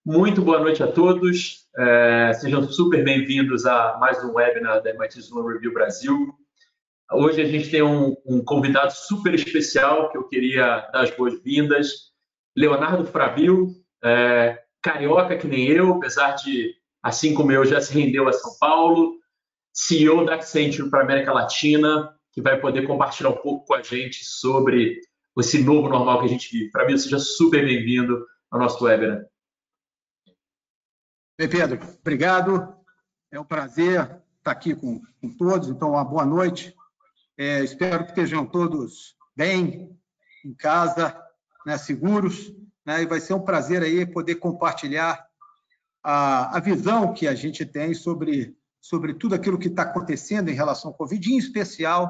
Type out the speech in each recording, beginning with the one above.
Muito boa noite a todos. Sejam super bem-vindos a mais um webinar da MIT Sloan Review Brasil. Hoje a gente tem um convidado super especial que eu queria dar as boas-vindas. Leonardo Frabil, carioca que nem eu, apesar de, assim como eu, já se rendeu a São Paulo, CEO da Accenture para a América Latina, que vai poder compartilhar um pouco com a gente sobre esse novo normal que a gente vive. Frabil, seja super bem-vindo ao nosso webinar. Bem, Pedro, obrigado. É um prazer estar aqui com todos. Então, uma boa noite. Espero que estejam todos bem, em casa, né, seguros. Né, e vai ser um prazer aí poder compartilhar a visão que a gente tem sobre tudo aquilo que está acontecendo em relação ao Covid, em especial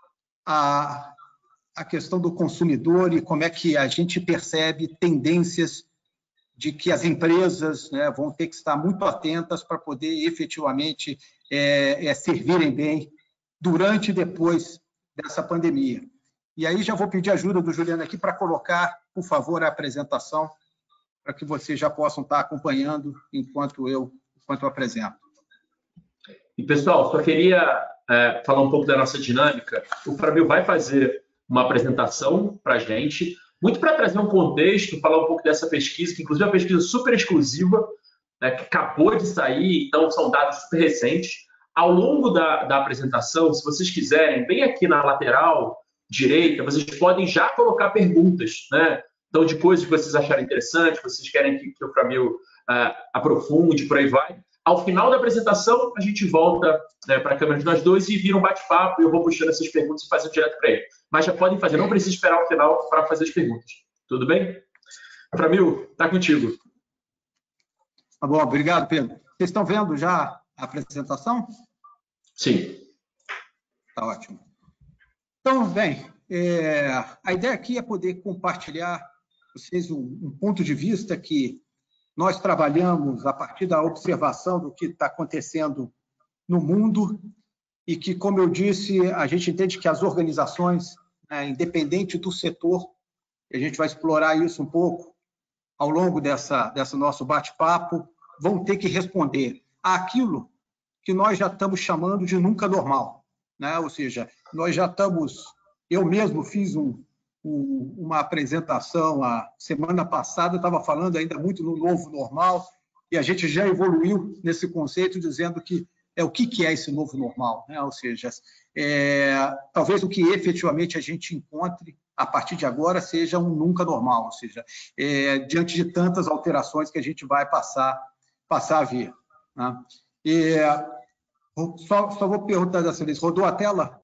a questão do consumidor e como é que a gente percebe tendências de que as empresas, né, vão ter que estar muito atentas para poder efetivamente servirem bem durante e depois dessa pandemia. E aí já vou pedir ajuda do Juliano aqui para colocar, por favor, a apresentação, para que vocês já possam estar acompanhando enquanto eu apresento. E, pessoal, só queria falar um pouco da nossa dinâmica. O Frabil vai fazer uma apresentação para a gente, muito para trazer um contexto, falar um pouco dessa pesquisa, que inclusive é uma pesquisa super exclusiva, né, que acabou de sair, então são dados super recentes. Ao longo da apresentação, se vocês quiserem, bem aqui na lateral direita, vocês podem já colocar perguntas, né? Então, de coisas que vocês acharem interessantes, que vocês querem que o Frabil aprofunde, por aí vai. Ao final da apresentação, a gente volta para a câmera de nós dois e vira um bate-papo e eu vou puxando essas perguntas e fazendo direto para ele. Mas já podem fazer, não precisa esperar o final para fazer as perguntas. Tudo bem? Frabil, está contigo. Tá bom, obrigado, Pedro. Vocês estão vendo já a apresentação? Sim. Tá ótimo. Então, bem, a ideia aqui é poder compartilhar com vocês um ponto de vista que nós trabalhamos a partir da observação do que está acontecendo no mundo e que, como eu disse, a gente entende que as organizações, independente do setor, a gente vai explorar isso um pouco ao longo dessa nosso bate-papo, vão ter que responder àquilo que nós já estamos chamando de nunca normal, né? Ou seja, nós já estamos... Eu mesmo fiz uma apresentação a semana passada, estava falando ainda muito no novo normal, e a gente já evoluiu nesse conceito, dizendo que o que é esse novo normal, né? Ou seja, talvez o que efetivamente a gente encontre a partir de agora seja um nunca normal, ou seja, diante de tantas alterações que a gente vai passar a ver, né? Só vou perguntar dessa vez, rodou a tela?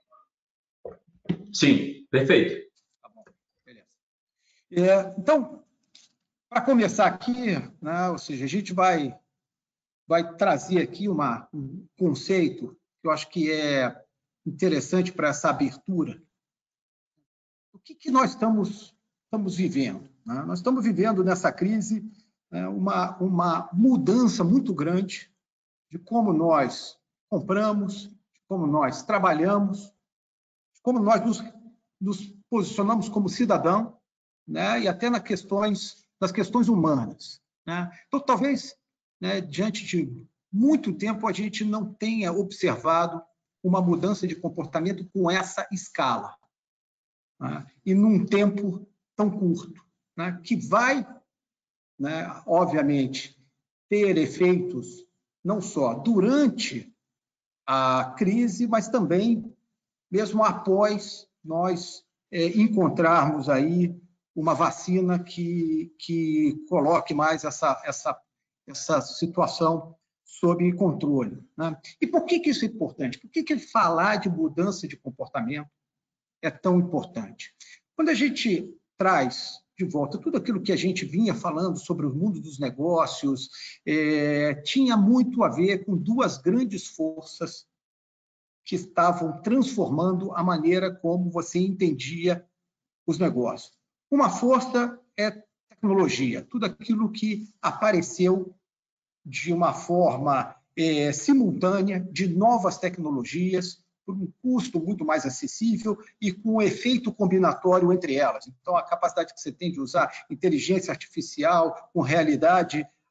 Sim, perfeito. Tá bom, beleza. Então, para começar aqui, né, ou seja, a gente vai trazer aqui um conceito que eu acho que é interessante para essa abertura. O que nós estamos vivendo, né? Nós estamos vivendo nessa crise, né, uma mudança muito grande de como nós compramos, de como nós trabalhamos, de como nós nos posicionamos como cidadão, né, e até nas questões humanas, né? Então, talvez, né, diante de muito tempo, a gente não tenha observado uma mudança de comportamento com essa escala, né, e num tempo tão curto, né, que vai, né, obviamente, ter efeitos não só durante a crise, mas também mesmo após nós encontrarmos aí uma vacina que coloque mais essa situação sob controle, né? E por que isso é importante? Por que falar de mudança de comportamento é tão importante? Quando a gente traz de volta tudo aquilo que a gente vinha falando sobre o mundo dos negócios, tinha muito a ver com duas grandes forças que estavam transformando a maneira como você entendia os negócios. Uma força é tecnologia, tudo aquilo que apareceu de uma forma simultânea, de novas tecnologias, por um custo muito mais acessível e com um efeito combinatório entre elas. Então, a capacidade que você tem de usar inteligência artificial com realidade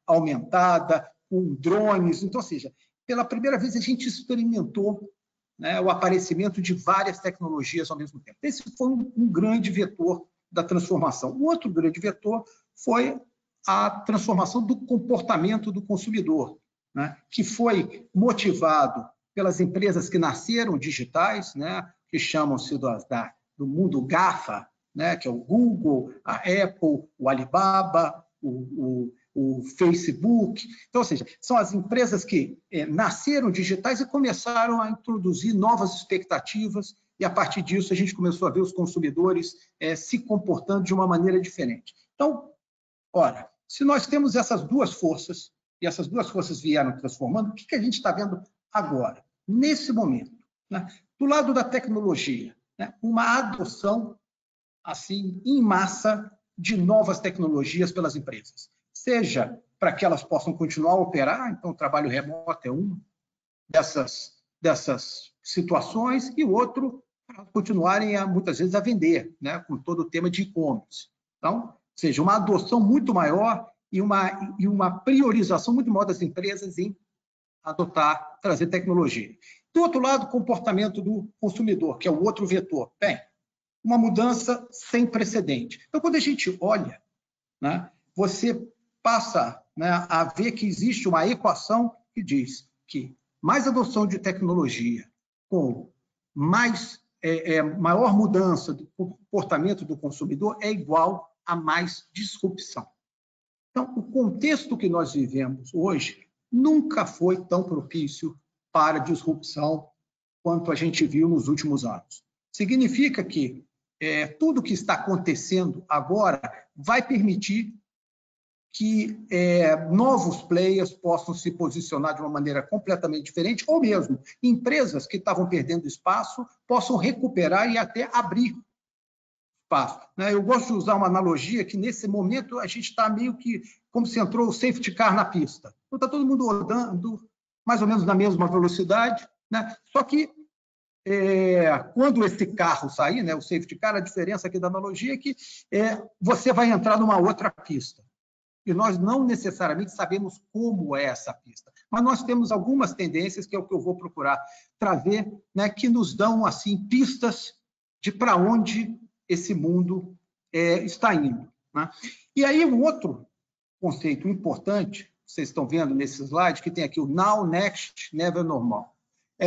aumentada, com drones. Então, ou seja, pela primeira vez a gente experimentou, né, o aparecimento de várias tecnologias ao mesmo tempo. Esse foi um grande vetor da transformação. O outro grande vetor foi a transformação do comportamento do consumidor, né, que foi motivado pelas empresas que nasceram digitais, né, que chamam-se do mundo GAFA, né, que é o Google, a Apple, o Alibaba, o Facebook. Então, ou seja, são as empresas que nasceram digitais e começaram a introduzir novas expectativas, e a partir disso a gente começou a ver os consumidores se comportando de uma maneira diferente. Então, ora, se nós temos essas duas forças, e essas duas forças vieram transformando, o que a gente está vendo agora, nesse momento? Né? Do lado da tecnologia, né? Uma adoção assim, em massa, de novas tecnologias pelas empresas. Seja para que elas possam continuar a operar, então o trabalho remoto é uma dessas situações, e o outro para continuarem, muitas vezes, a vender, né, com todo o tema de e-commerce. Então, seja, uma adoção muito maior e uma priorização muito maior das empresas em adotar, trazer tecnologia. Do outro lado, o comportamento do consumidor, que é o outro vetor. Bem, uma mudança sem precedente. Então, quando a gente olha, né, você passa, né, a ver que existe uma equação que diz que mais adoção de tecnologia com maior mudança do comportamento do consumidor é igual a mais disrupção. Então, o contexto que nós vivemos hoje nunca foi tão propício para disrupção quanto a gente viu nos últimos anos. Significa que tudo que está acontecendo agora vai permitir que novos players possam se posicionar de uma maneira completamente diferente, ou mesmo empresas que estavam perdendo espaço possam recuperar e até abrir espaço. Eu gosto de usar uma analogia que, nesse momento, a gente está meio que como se entrou o safety car na pista. Então, está todo mundo andando mais ou menos na mesma velocidade, né? Só que quando esse carro sair, né, o safety car, a diferença aqui da analogia é que você vai entrar numa outra pista. E nós não necessariamente sabemos como é essa pista. Mas nós temos algumas tendências, que é o que eu vou procurar trazer, né, que nos dão assim, pistas de para onde esse mundo está indo. Né? E aí, um outro conceito importante, vocês estão vendo nesse slide, que tem aqui o Now, Next, Never, Normal.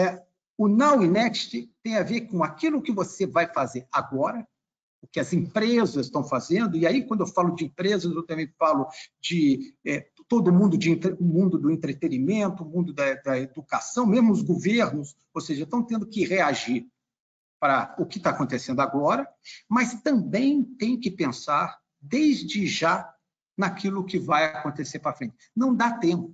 O Now e Next tem a ver com aquilo que você vai fazer agora, o que as empresas estão fazendo, e aí, quando eu falo de empresas, eu também falo de todo mundo, o mundo do entretenimento, o mundo da educação, mesmo os governos, ou seja, estão tendo que reagir para o que está acontecendo agora, mas também tem que pensar, desde já, naquilo que vai acontecer para frente. Não dá tempo.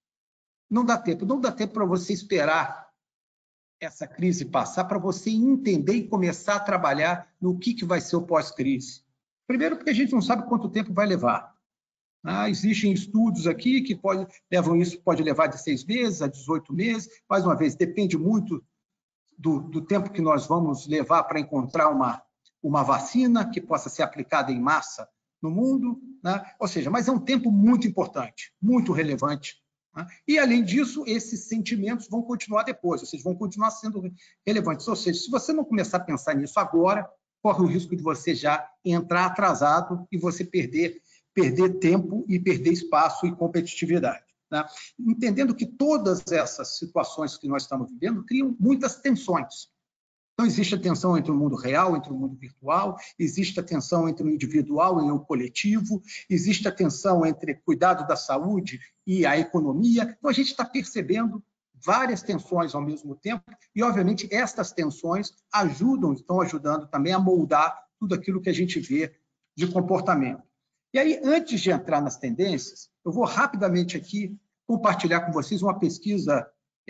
Não dá tempo para você esperar essa crise passar, para você entender e começar a trabalhar no que vai ser o pós-crise. Primeiro, porque a gente não sabe quanto tempo vai levar. Existem estudos aqui que pode levar de 6 meses a 18 meses. Mais uma vez, depende muito do tempo que nós vamos levar para encontrar uma vacina que possa ser aplicada em massa no mundo, né? Ou seja, mas é um tempo muito importante, muito relevante. E, além disso, esses sentimentos vão continuar depois, ou seja, vão continuar sendo relevantes. Ou seja, se você não começar a pensar nisso agora, corre o risco de você já entrar atrasado e você perder tempo e perder espaço e competitividade. Né? Entendendo que todas essas situações que nós estamos vivendo criam muitas tensões. Então, existe a tensão entre o mundo real, entre o mundo virtual, existe a tensão entre o individual e o coletivo, existe a tensão entre cuidado da saúde e a economia. Então, a gente está percebendo várias tensões ao mesmo tempo e, obviamente, estas tensões estão ajudando também a moldar tudo aquilo que a gente vê de comportamento. E aí, antes de entrar nas tendências, eu vou rapidamente aqui compartilhar com vocês uma pesquisa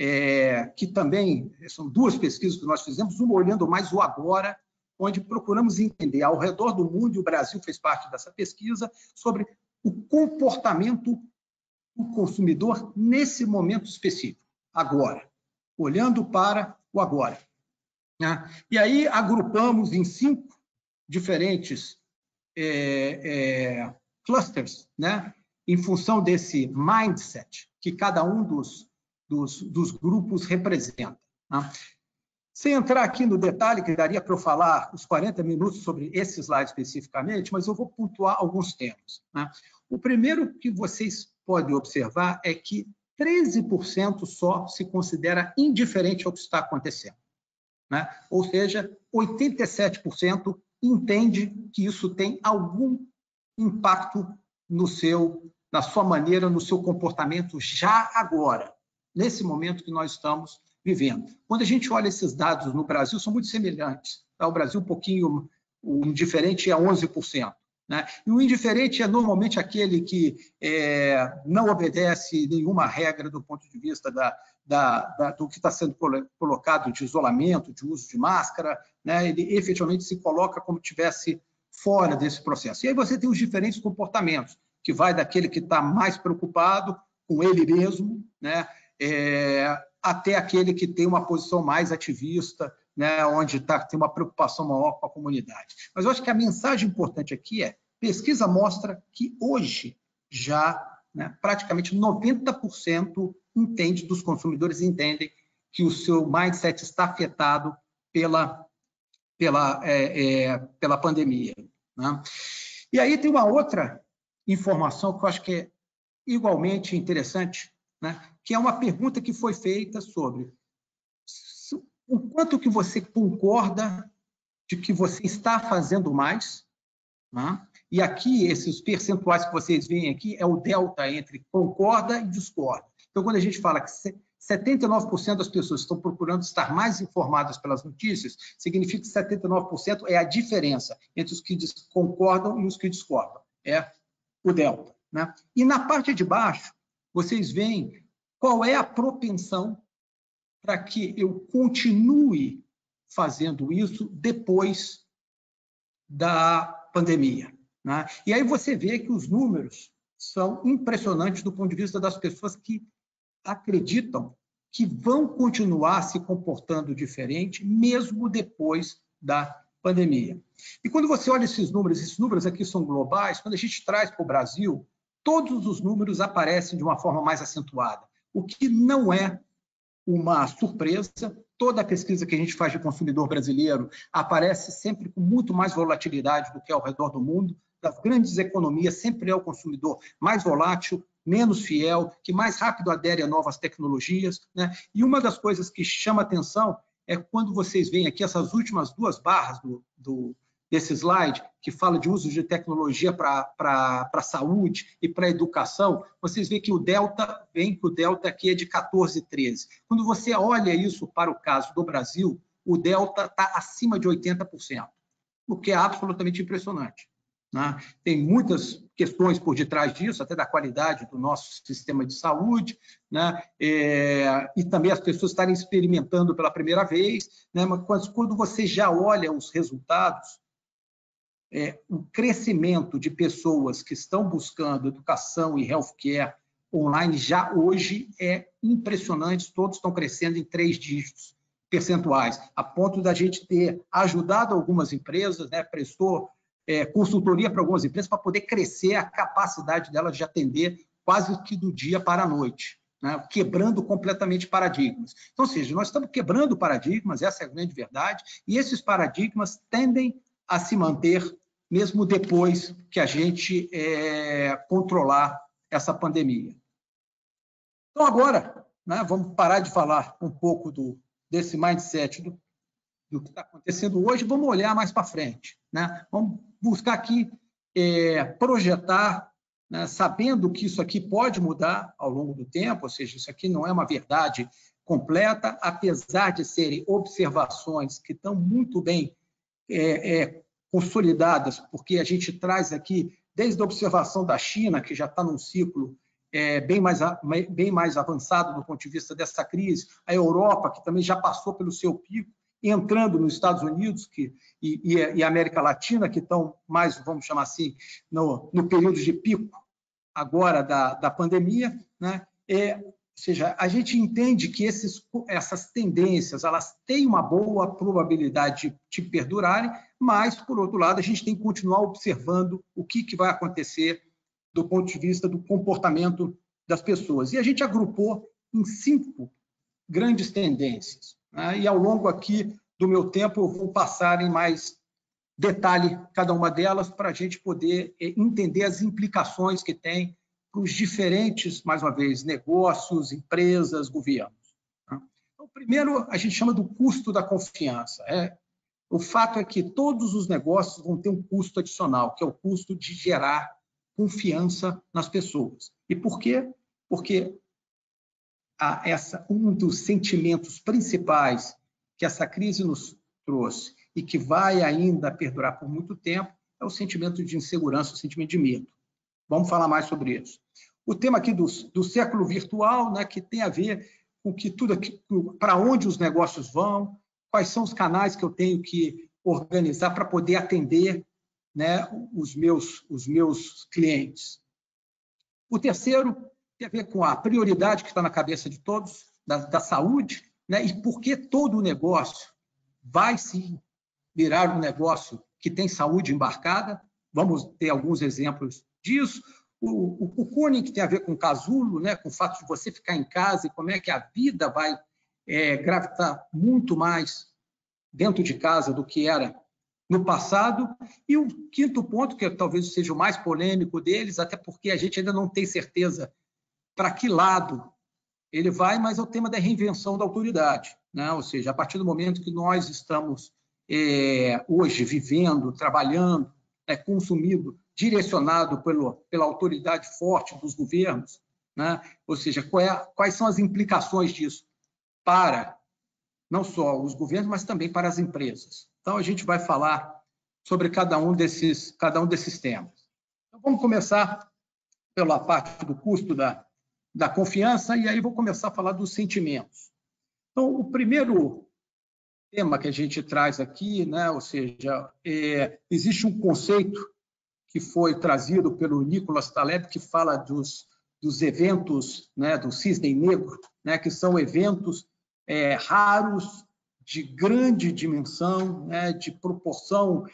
que também são duas pesquisas que nós fizemos, uma olhando mais o agora, onde procuramos entender ao redor do mundo, e o Brasil fez parte dessa pesquisa, sobre o comportamento do consumidor nesse momento específico, agora, olhando para o agora. E aí agrupamos em 5 diferentes clusters, né? em função desse mindset que cada um dos grupos representa. Né? Sem entrar aqui no detalhe, que daria para eu falar os 40 minutos sobre esse slide especificamente, mas eu vou pontuar alguns temas. Né? O primeiro que vocês podem observar é que 13% só se considera indiferente ao que está acontecendo. Né? Ou seja, 87% entende que isso tem algum impacto na sua maneira, no seu comportamento já agora, nesse momento que nós estamos vivendo. Quando a gente olha esses dados no Brasil, são muito semelhantes. Tá? O Brasil um pouquinho, o indiferente é 11%. Né? E o indiferente é normalmente aquele que não obedece nenhuma regra do ponto de vista do que está sendo colocado de isolamento, de uso de máscara, né? Ele efetivamente se coloca como se estivesse fora desse processo. E aí você tem os diferentes comportamentos, que vai daquele que está mais preocupado com ele mesmo, né? Até aquele que tem uma posição mais ativista, né? Onde tem uma preocupação maior com a comunidade. Mas eu acho que a mensagem importante aqui pesquisa mostra que hoje já, né, praticamente 90% dos consumidores entendem que o seu mindset está afetado pela pandemia. Né? E aí tem uma outra informação que eu acho que é igualmente interessante, né? Que é uma pergunta que foi feita sobre o quanto que você concorda de que você está fazendo mais, né? E aqui, esses percentuais que vocês veem aqui, é o delta entre concorda e discorda. Então, quando a gente fala que 79% das pessoas estão procurando estar mais informadas pelas notícias, significa que 79% é a diferença entre os que concordam e os que discordam. É o delta. Né? E na parte de baixo, vocês veem qual é a propensão para que eu continue fazendo isso depois da pandemia. Né? E aí você vê que os números são impressionantes do ponto de vista das pessoas que acreditam que vão continuar se comportando diferente mesmo depois da pandemia. E quando você olha esses números aqui são globais, quando a gente traz para o Brasil, todos os números aparecem de uma forma mais acentuada, o que não é uma surpresa. Toda a pesquisa que a gente faz de consumidor brasileiro aparece sempre com muito mais volatilidade do que ao redor do mundo. Das grandes economias, sempre é o consumidor mais volátil, menos fiel, que mais rápido adere a novas tecnologias. Né? E uma das coisas que chama atenção é quando vocês veem aqui essas últimas duas barras desse slide, que fala de uso de tecnologia para a saúde e para a educação, vocês veem que o delta aqui é de 14 e 13. Quando você olha isso para o caso do Brasil, o delta está acima de 80%, o que é absolutamente impressionante. Né? Tem muitas questões por detrás disso, até da qualidade do nosso sistema de saúde, né? E também as pessoas estarem experimentando pela primeira vez, né? Mas quando você já olha os resultados, o crescimento de pessoas que estão buscando educação e healthcare online já hoje é impressionante, todos estão crescendo em 3 dígitos percentuais, a ponto da gente ter ajudado algumas empresas, né? Prestou consultoria para algumas empresas para poder crescer a capacidade delas de atender quase que do dia para a noite, né? Quebrando completamente paradigmas. Então, ou seja, nós estamos quebrando paradigmas, essa é a grande verdade, e esses paradigmas tendem a se manter mesmo depois que a gente controlar essa pandemia. Então, agora, né, vamos parar de falar um pouco desse mindset do que está acontecendo hoje, vamos olhar mais para frente. Né? Vamos buscar aqui projetar, né, sabendo que isso aqui pode mudar ao longo do tempo, ou seja, isso aqui não é uma verdade completa, apesar de serem observações que estão muito bem consolidadas, porque a gente traz aqui, desde a observação da China, que já está num ciclo bem mais avançado do ponto de vista dessa crise, a Europa, que também já passou pelo seu pico, entrando nos Estados Unidos e a América Latina, que estão mais, vamos chamar assim, no período de pico agora da pandemia, né? Ou seja, a gente entende que essas tendências elas têm uma boa probabilidade de perdurarem, mas, por outro lado, a gente tem que continuar observando o que vai acontecer do ponto de vista do comportamento das pessoas. E a gente agrupou em 5 grandes tendências, né? E ao longo aqui do meu tempo eu vou passar em mais detalhe cada uma delas para a gente poder entender as implicações que tem para os diferentes, mais uma vez, negócios, empresas, governos. Então, primeiro, a gente chama do custo da confiança. O fato é que todos os negócios vão ter um custo adicional, que é o custo de gerar confiança nas pessoas. E por quê? Porque um dos sentimentos principais que essa crise nos trouxe e que vai ainda perdurar por muito tempo é o sentimento de insegurança, o sentimento de medo. Vamos falar mais sobre isso. O tema aqui do século virtual, né, que tem a ver com que tudo para onde os negócios vão, quais são os canais que eu tenho que organizar para poder atender, né, os meus clientes. O terceiro tem a ver com a prioridade que está na cabeça de todos, da saúde, né, e por que todo o negócio vai sim virar um negócio que tem saúde embarcada. Vamos ter alguns exemplos disso. O Kuhn, que tem a ver com o casulo, né, com o fato de você ficar em casa e como é que a vida vai gravitar muito mais dentro de casa do que era no passado. E o quinto ponto, que talvez seja o mais polêmico deles, até porque a gente ainda não tem certeza para que lado ele vai, mas é o tema da reinvenção da autoridade, né? Ou seja, a partir do momento que nós estamos hoje vivendo, trabalhando, consumindo, direcionado pela autoridade forte dos governos, né? Ou seja, quais são as implicações disso para não só os governos, mas também para as empresas. Então, a gente vai falar sobre cada um desses temas. Então, vamos começar pela parte do custo da confiança, e aí vou começar a falar dos sentimentos. Então, o primeiro tema que a gente traz aqui, né, ou seja, existe um conceito que foi trazido pelo Nicholas Taleb, que fala dos eventos, né, do cisne negro, né, que são eventos raros, de grande dimensão, né, de proporção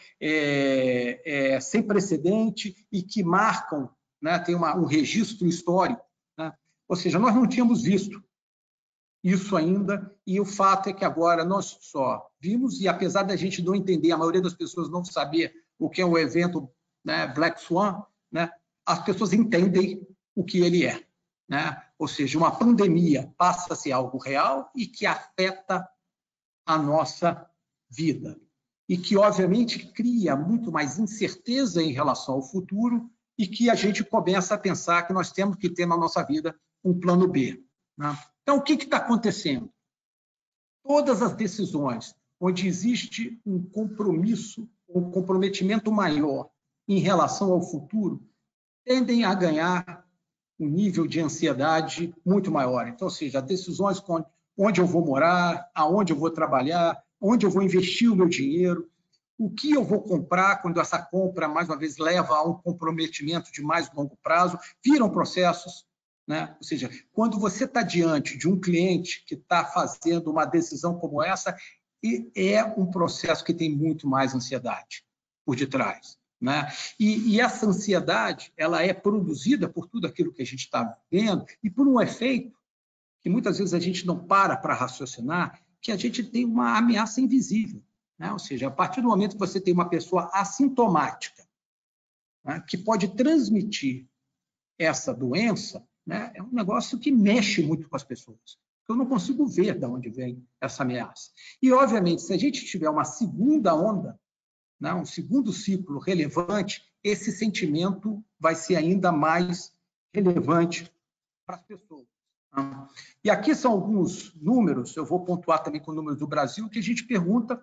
sem precedente e que marcam, né, tem um registro histórico, né? Ou seja, nós não tínhamos visto isso ainda, e o fato é que agora nós só vimos, e apesar da gente não entender, a maioria das pessoas não saber o que é o evento, né, Black Swan, né, as pessoas entendem o que ele é, né? Ou seja, uma pandemia passa a ser algo real e que afeta a nossa vida, e que, obviamente, cria muito mais incerteza em relação ao futuro e que a gente começa a pensar que nós temos que ter na nossa vida um plano B, né? Então, o que está acontecendo? Todas as decisões onde existe um compromisso, um comprometimento maior em relação ao futuro, tendem a ganhar um nível de ansiedade muito maior. Então, ou seja, decisões onde eu vou morar, aonde eu vou trabalhar, onde eu vou investir o meu dinheiro, o que eu vou comprar, quando essa compra, mais uma vez, leva a um comprometimento de mais longo prazo, viram processos, né? Ou seja, quando você está diante de um cliente que está fazendo uma decisão como essa, é um processo que tem muito mais ansiedade por detrás, né? E essa ansiedade, ela é produzida por tudo aquilo que a gente está vendo e por um efeito que muitas vezes a gente não para raciocinar, que a gente tem uma ameaça invisível, né? Ou seja, a partir do momento que você tem uma pessoa assintomática, né, que pode transmitir essa doença, né, é um negócio que mexe muito com as pessoas. Eu não consigo ver de onde vem essa ameaça. E, obviamente, se a gente tiver uma segunda onda, né, um segundo ciclo relevante, esse sentimento vai ser ainda mais relevante para as pessoas. E aqui são alguns números, eu vou pontuar também com números do Brasil, que a gente pergunta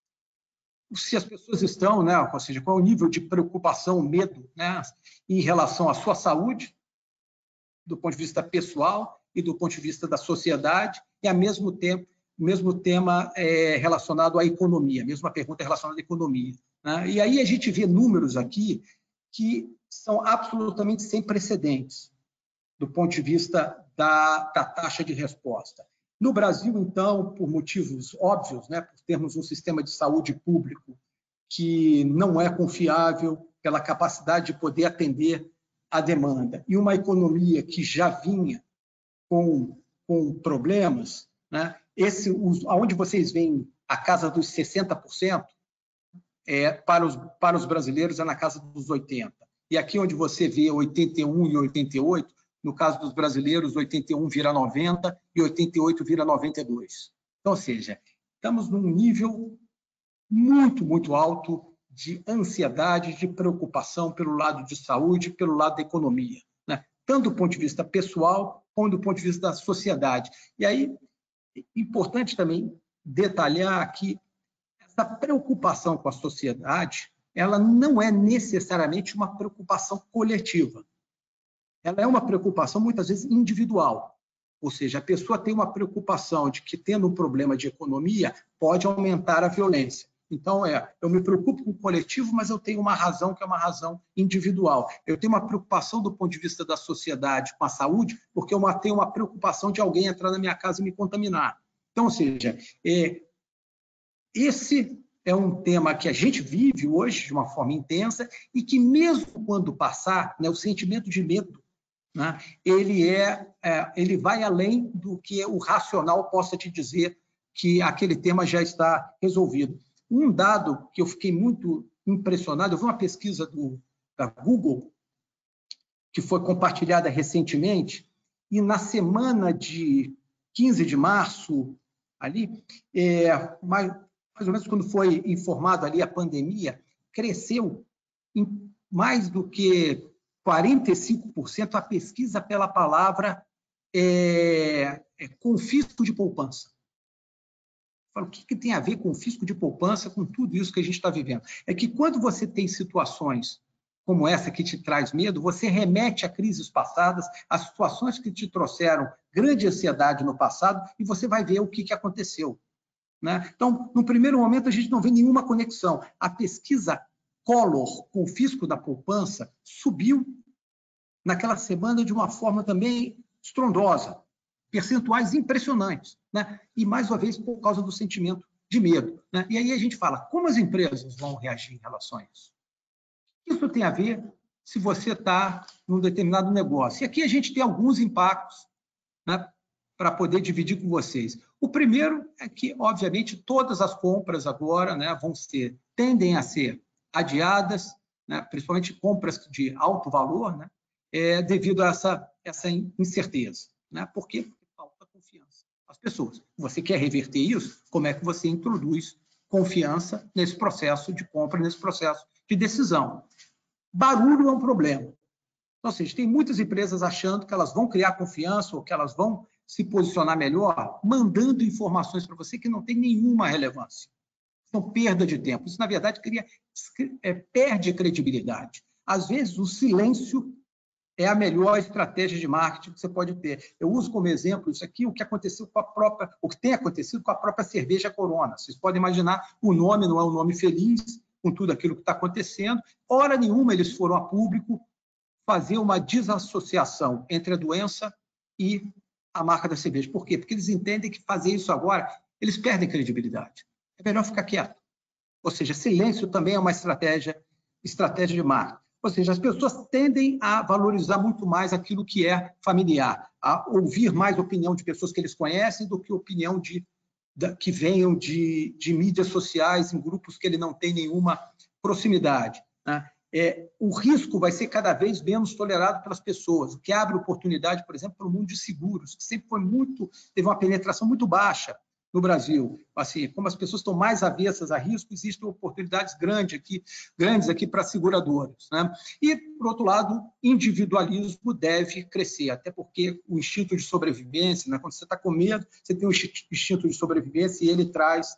se as pessoas estão, né, ou seja, qual é o nível de preocupação, medo, né, em relação à sua saúde, do ponto de vista pessoal e do ponto de vista da sociedade, e, ao mesmo tempo, o mesmo tema relacionado à economia, a mesma pergunta relacionada à economia, né? E aí a gente vê números aqui que são absolutamente sem precedentes do ponto de vista da taxa de resposta. No Brasil, então, por motivos óbvios, né, por termos um sistema de saúde público que não é confiável, pela capacidade de poder atender a demanda e uma economia que já vinha com problemas, né? Onde vocês veem a casa dos 60%, para os brasileiros é na casa dos 80%. E aqui onde você vê 81 e 88, no caso dos brasileiros, 81 vira 90 e 88 vira 92. Então, ou seja, estamos num nível muito, muito alto de ansiedade, de preocupação pelo lado de saúde, pelo lado da economia, né? Tanto do ponto de vista pessoal, como do ponto de vista da sociedade. E aí, importante também detalhar que essa preocupação com a sociedade, ela não é necessariamente uma preocupação coletiva. Ela é uma preocupação, muitas vezes, individual. Ou seja, a pessoa tem uma preocupação de que, tendo um problema de economia, pode aumentar a violência. Então, eu me preocupo com o coletivo, mas eu tenho uma razão que é uma razão individual. Eu tenho uma preocupação do ponto de vista da sociedade com a saúde, porque eu tenho uma preocupação de alguém entrar na minha casa e me contaminar. Então, ou seja, esse é um tema que a gente vive hoje de uma forma intensa e que, mesmo quando passar, né, o sentimento de medo, né, ele vai além do que o racional possa te dizer que aquele tema já está resolvido. Um dado que eu fiquei muito impressionado, eu vi uma pesquisa da Google, que foi compartilhada recentemente, e na semana de 15 de março, ali, mais ou menos quando foi informado ali a pandemia, cresceu em mais do que 45% a pesquisa pela palavra confisco de poupança. O que tem a ver com fisco de poupança, com tudo isso que a gente está vivendo? É que quando você tem situações como essa que te traz medo, você remete a crises passadas, a situações que te trouxeram grande ansiedade no passado, e você vai ver o que aconteceu, né? Então, no primeiro momento, a gente não vê nenhuma conexão. A pesquisa Collor com o fisco da poupança subiu naquela semana de uma forma também estrondosa, percentuais impressionantes, né? E, mais uma vez, por causa do sentimento de medo, né? E aí a gente fala, como as empresas vão reagir em relação a isso? Isso tem a ver se você está num determinado negócio. E aqui a gente tem alguns impactos, né, para poder dividir com vocês. O primeiro é que, obviamente, todas as compras agora, né, tendem a ser adiadas, né, principalmente compras de alto valor, né, devido a essa incerteza, né? Por quê? Porque falta confiança às pessoas. Você quer reverter isso? Como é que você introduz confiança nesse processo de compra, nesse processo de decisão? Barulho é um problema. Então, ou seja, tem muitas empresas achando que elas vão criar confiança ou que elas vão se posicionar melhor, mandando informações para você que não tem nenhuma relevância. Então, perda de tempo. Isso, na verdade, perde credibilidade. Às vezes, o silêncio é a melhor estratégia de marketing que você pode ter. Eu uso como exemplo isso aqui, o que tem acontecido com a própria cerveja Corona. Vocês podem imaginar, o nome não é um nome feliz com tudo aquilo que está acontecendo. Hora nenhuma eles foram a público fazer uma desassociação entre a doença e a marca da cerveja. Por quê? Porque eles entendem que fazer isso agora, eles perdem credibilidade. É melhor ficar quieto. Ou seja, silêncio também é uma estratégia de marketing. Ou seja, as pessoas tendem a valorizar muito mais aquilo que é familiar, a ouvir mais opinião de pessoas que eles conhecem do que opinião que venham de mídias sociais, em grupos que ele não tem nenhuma proximidade, né? O risco vai ser cada vez menos tolerado pelas pessoas, o que abre oportunidade, por exemplo, para o mundo de seguros, que sempre teve uma penetração muito baixa no Brasil. Assim, como as pessoas estão mais avessas a risco, existem oportunidades grandes aqui para seguradoras, né? E, por outro lado, individualismo deve crescer, até porque o instinto de sobrevivência, né? Quando você está com medo, você tem um instinto de sobrevivência e ele traz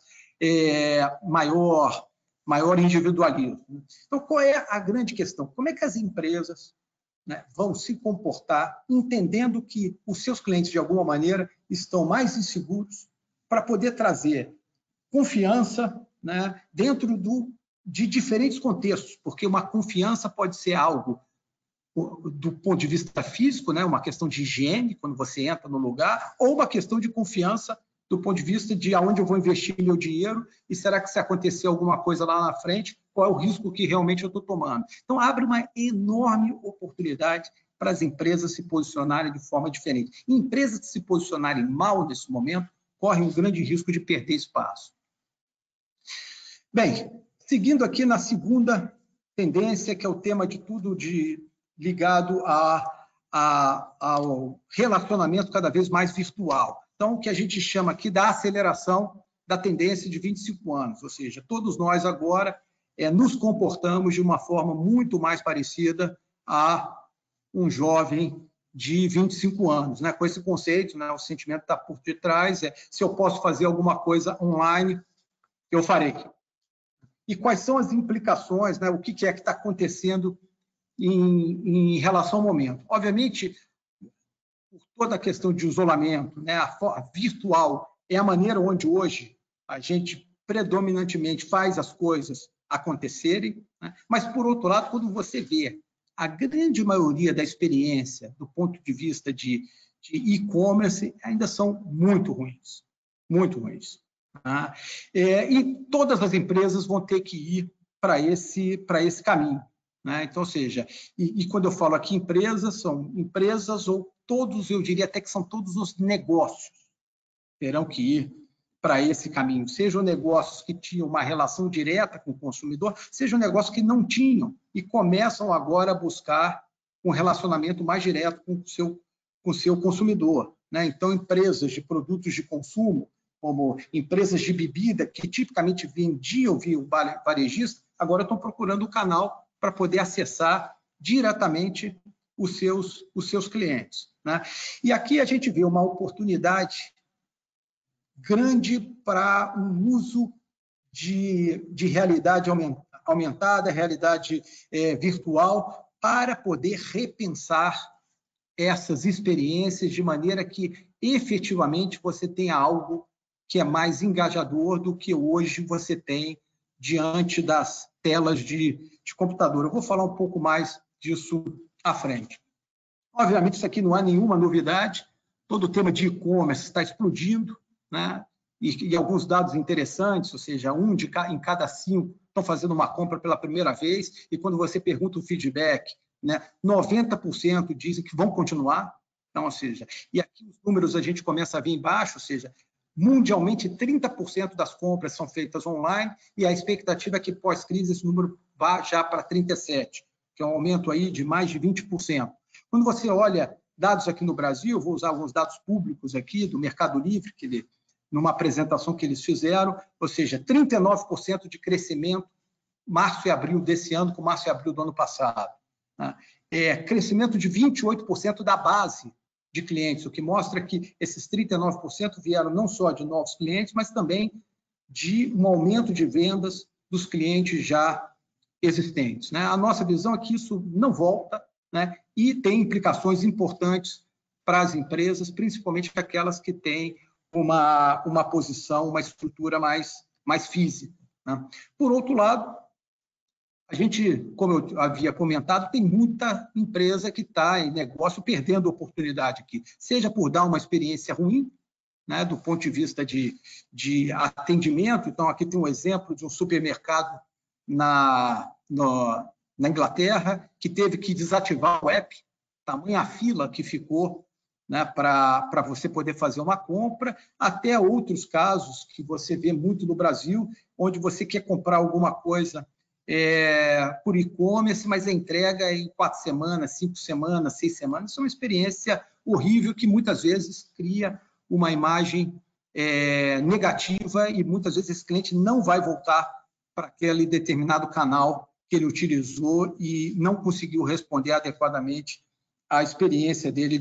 maior individualismo. Então, qual é a grande questão? Como é que as empresas, né, vão se comportar entendendo que os seus clientes, de alguma maneira, estão mais inseguros para poder trazer confiança, né, dentro de diferentes contextos, porque uma confiança pode ser algo do ponto de vista físico, né, uma questão de higiene, quando você entra no lugar, ou uma questão de confiança do ponto de vista de aonde eu vou investir meu dinheiro e será que se acontecer alguma coisa lá na frente, qual é o risco que realmente eu estou tomando. Então, abre uma enorme oportunidade para as empresas se posicionarem de forma diferente. E empresas que se posicionarem mal nesse momento correm um grande risco de perder espaço. Bem, seguindo aqui na segunda tendência, que é o tema de tudo ligado ao relacionamento cada vez mais virtual. Então, o que a gente chama aqui da aceleração da tendência de 25 anos, ou seja, todos nós agora nos comportamos de uma forma muito mais parecida a um jovem de 25 anos, né? Com esse conceito, né? O sentimento está por detrás, se eu posso fazer alguma coisa online, eu farei. E quais são as implicações, né? O que é que está acontecendo em relação ao momento? Obviamente, por toda a questão de isolamento, né? A virtual é a maneira onde hoje a gente predominantemente faz as coisas acontecerem, né? Mas, por outro lado, quando você vê a grande maioria da experiência do ponto de vista de e-commerce ainda são muito ruins, muito ruins. Tá? E todas as empresas vão ter que ir para esse caminho. Né? Então, ou seja, e quando eu falo aqui empresas, são empresas ou todos, eu diria até que são todos os negócios terão que ir para esse caminho, sejam negócios que tinham uma relação direta com o consumidor, sejam negócios que não tinham e começam agora a buscar um relacionamento mais direto com o seu consumidor. Né? Então, empresas de produtos de consumo, como empresas de bebida, que tipicamente vendiam via o varejista, agora estão procurando um canal para poder acessar diretamente os seus clientes. Né? E aqui a gente vê uma oportunidade grande para um uso de realidade aumentada, realidade virtual, para poder repensar essas experiências de maneira que, efetivamente, você tenha algo que é mais engajador do que hoje você tem diante das telas de computador. Eu vou falar um pouco mais disso à frente. Obviamente, isso aqui não há nenhuma novidade, todo o tema de e-commerce está explodindo, né? E alguns dados interessantes, ou seja, em cada 5 estão fazendo uma compra pela primeira vez, e quando você pergunta o feedback, né, 90% dizem que vão continuar. Então, ou seja, e aqui os números a gente começa a ver embaixo, ou seja, mundialmente 30% das compras são feitas online, e a expectativa é que pós-crise esse número vá já para 37%, que é um aumento aí de mais de 20%. Quando você olha dados aqui no Brasil, vou usar alguns dados públicos aqui do Mercado Livre, numa apresentação que eles fizeram, ou seja, 39% de crescimento março e abril desse ano com março e abril do ano passado. Né? Crescimento de 28% da base de clientes, o que mostra que esses 39% vieram não só de novos clientes, mas também de um aumento de vendas dos clientes já existentes. Né? A nossa visão é que isso não volta, né? E tem implicações importantes para as empresas, principalmente aquelas que têm uma posição, uma estrutura mais física. Né? Por outro lado, a gente, como eu havia comentado, tem muita empresa que está em negócio perdendo oportunidade aqui, seja por dar uma experiência ruim, né, do ponto de vista de atendimento. Então, aqui tem um exemplo de um supermercado na Inglaterra, que teve que desativar o app, tamanha a fila que ficou, né, para você poder fazer uma compra, até outros casos que você vê muito no Brasil, onde você quer comprar alguma coisa por e-commerce, mas a entrega é em 4 semanas, 5 semanas, 6 semanas. Isso é uma experiência horrível que muitas vezes cria uma imagem negativa e muitas vezes esse cliente não vai voltar para aquele determinado canal que ele utilizou e não conseguiu responder adequadamente à experiência dele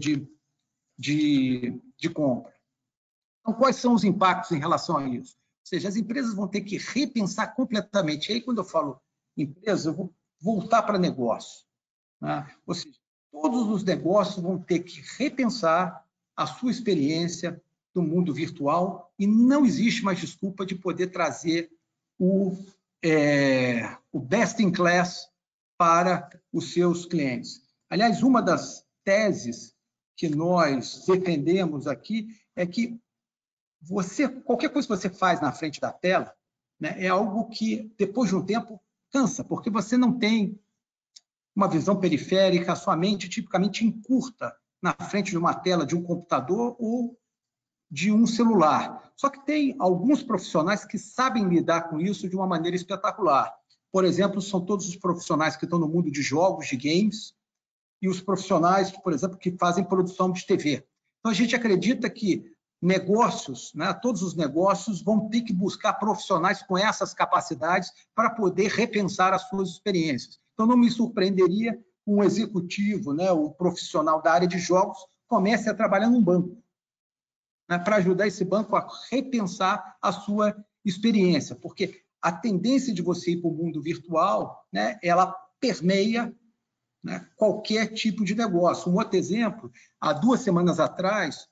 de compra. Então, quais são os impactos em relação a isso? Ou seja, as empresas vão ter que repensar completamente. E aí, quando eu falo empresa, eu vou voltar para negócio. Né? Ou seja, todos os negócios vão ter que repensar a sua experiência do mundo virtual e não existe mais desculpa de poder trazer o best in class para os seus clientes. Aliás, uma das teses que nós defendemos aqui é que qualquer coisa que você faz na frente da tela, né, é algo que, depois de um tempo, cansa, porque você não tem uma visão periférica, a sua mente tipicamente encurta na frente de uma tela de um computador ou de um celular. Só que tem alguns profissionais que sabem lidar com isso de uma maneira espetacular. Por exemplo, são todos os profissionais que estão no mundo de jogos, de games, e os profissionais, por exemplo, que fazem produção de TV. Então, a gente acredita que negócios, né, todos os negócios vão ter que buscar profissionais com essas capacidades para poder repensar as suas experiências. Então, não me surpreenderia um executivo, né, um profissional da área de jogos, comece a trabalhar num banco, né, para ajudar esse banco a repensar a sua experiência, porque a tendência de você ir para o mundo virtual, né, ela permeia, né, qualquer tipo de negócio. Um outro exemplo, há 2 semanas atrás,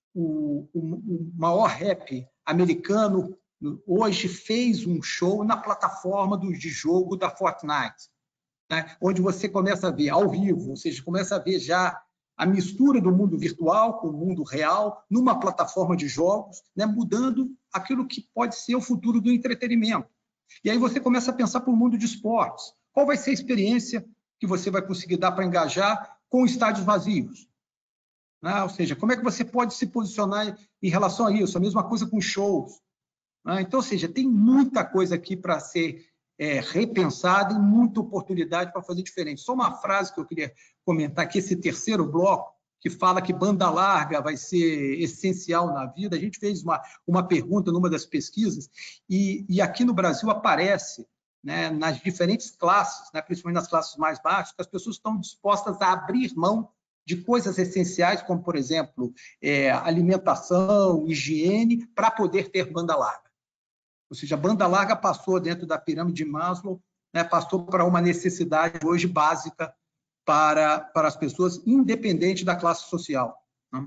o maior rap americano hoje fez um show na plataforma de jogo da Fortnite, né, onde você começa a ver ao vivo, ou seja, começa a ver já a mistura do mundo virtual com o mundo real numa plataforma de jogos, né, mudando aquilo que pode ser o futuro do entretenimento. E aí você começa a pensar para o mundo de esportes. Qual vai ser a experiência que você vai conseguir dar para engajar com estádios vazios? Né? Ou seja, como é que você pode se posicionar em relação a isso? A mesma coisa com shows. Né? Então, ou seja, tem muita coisa aqui para ser repensada e muita oportunidade para fazer diferente. Só uma frase que eu queria comentar aqui, esse terceiro bloco, que fala que banda larga vai ser essencial na vida. A gente fez uma pergunta numa das pesquisas e aqui no Brasil aparece, né, nas diferentes classes, né, principalmente nas classes mais baixas, que as pessoas estão dispostas a abrir mão de coisas essenciais, como, por exemplo, alimentação, higiene, para poder ter banda larga. Ou seja, a banda larga passou dentro da pirâmide de Maslow, né, passou para uma necessidade hoje básica para as pessoas, independente da classe social. Né?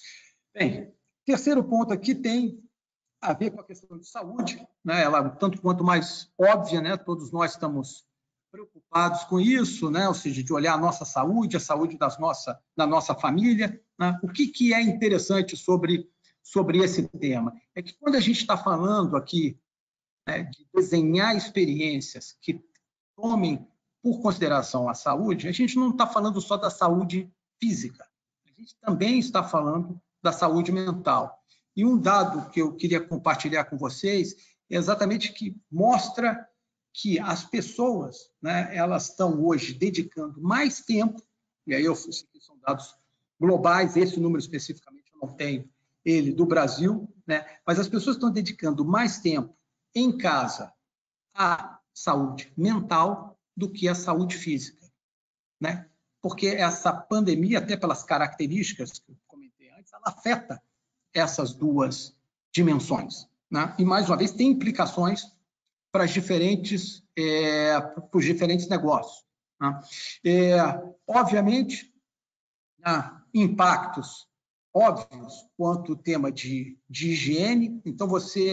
Bem, terceiro ponto aqui tem a ver com a questão de saúde, né? Ela tanto quanto mais óbvia, né? Todos nós estamos preocupados com isso, né? Ou seja, de olhar a nossa saúde, a saúde da nossa família. Né? O que é interessante sobre esse tema? É que quando a gente está falando aqui, né, de desenhar experiências que tomem por consideração a saúde, a gente não está falando só da saúde física, a gente também está falando da saúde mental. E um dado que eu queria compartilhar com vocês é exatamente que mostra que as pessoas, né, elas estão hoje dedicando mais tempo, e aí eu sei que são dados globais, esse número especificamente eu não tenho ele do Brasil, né, mas as pessoas estão dedicando mais tempo em casa à saúde mental do que à saúde física, né? Porque essa pandemia, até pelas características que eu comentei antes, ela afeta essas duas dimensões, né? E, mais uma vez, tem implicações para os diferentes negócios. Né? Obviamente, impactos óbvios quanto o tema de higiene. Então,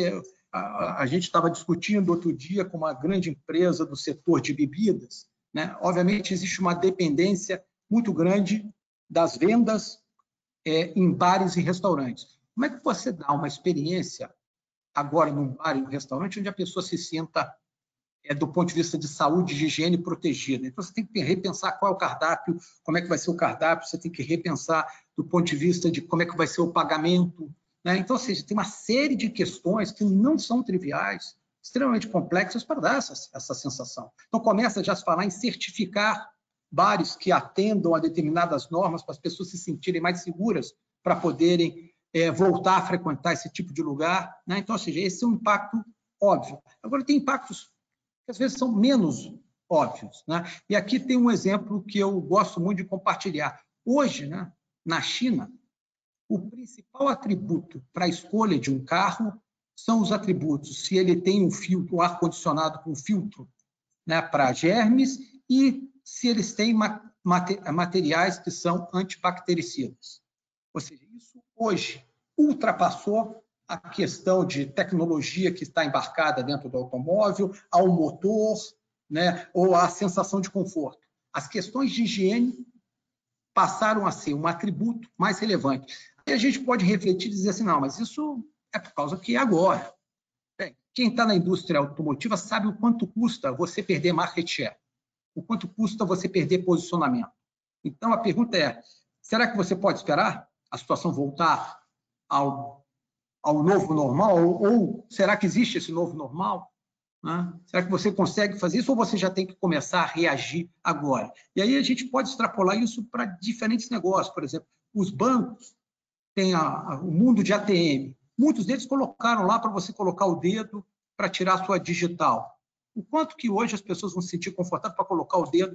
a gente estava discutindo outro dia com uma grande empresa do setor de bebidas, né? Obviamente, existe uma dependência muito grande das vendas em bares e restaurantes. Como é que você dá uma experiência agora num bar e num restaurante onde a pessoa se sinta, do ponto de vista de saúde, de higiene, protegida? Então, você tem que repensar qual é o cardápio, como é que vai ser o cardápio, você tem que repensar do ponto de vista de como é que vai ser o pagamento, né? Então, ou seja, tem uma série de questões que não são triviais, extremamente complexas para dar essa sensação. Então, começa já a se falar em certificar bares que atendam a determinadas normas para as pessoas se sentirem mais seguras para poderem voltar a frequentar esse tipo de lugar, né? Então, ou seja, esse é um impacto óbvio. Agora, tem impactos que às vezes são menos óbvios, né? E aqui tem um exemplo que eu gosto muito de compartilhar. Hoje, né, na China, o principal atributo para a escolha de um carro são os atributos, se ele tem um filtro, um ar-condicionado com filtro, né, para germes, e se eles têm materiais que são antibactericidas. Ou seja, isso hoje ultrapassou a questão de tecnologia que está embarcada dentro do automóvel, ao motor, né, ou à sensação de conforto. As questões de higiene passaram a ser um atributo mais relevante. Aí a gente pode refletir e dizer assim, não, mas isso é por causa que é agora. Bem, o quem está na indústria automotiva sabe o quanto custa você perder market share, o quanto custa você perder posicionamento. Então, a pergunta é, será que você pode esperar a situação voltar ao novo normal? Ou será que existe esse novo normal? Né? Será que você consegue fazer isso ou você já tem que começar a reagir agora? E aí a gente pode extrapolar isso para diferentes negócios. Por exemplo, os bancos têm o mundo de ATM. Muitos deles colocaram lá para você colocar o dedo para tirar a sua digital. O quanto que hoje as pessoas vão se sentir confortáveis para colocar o dedo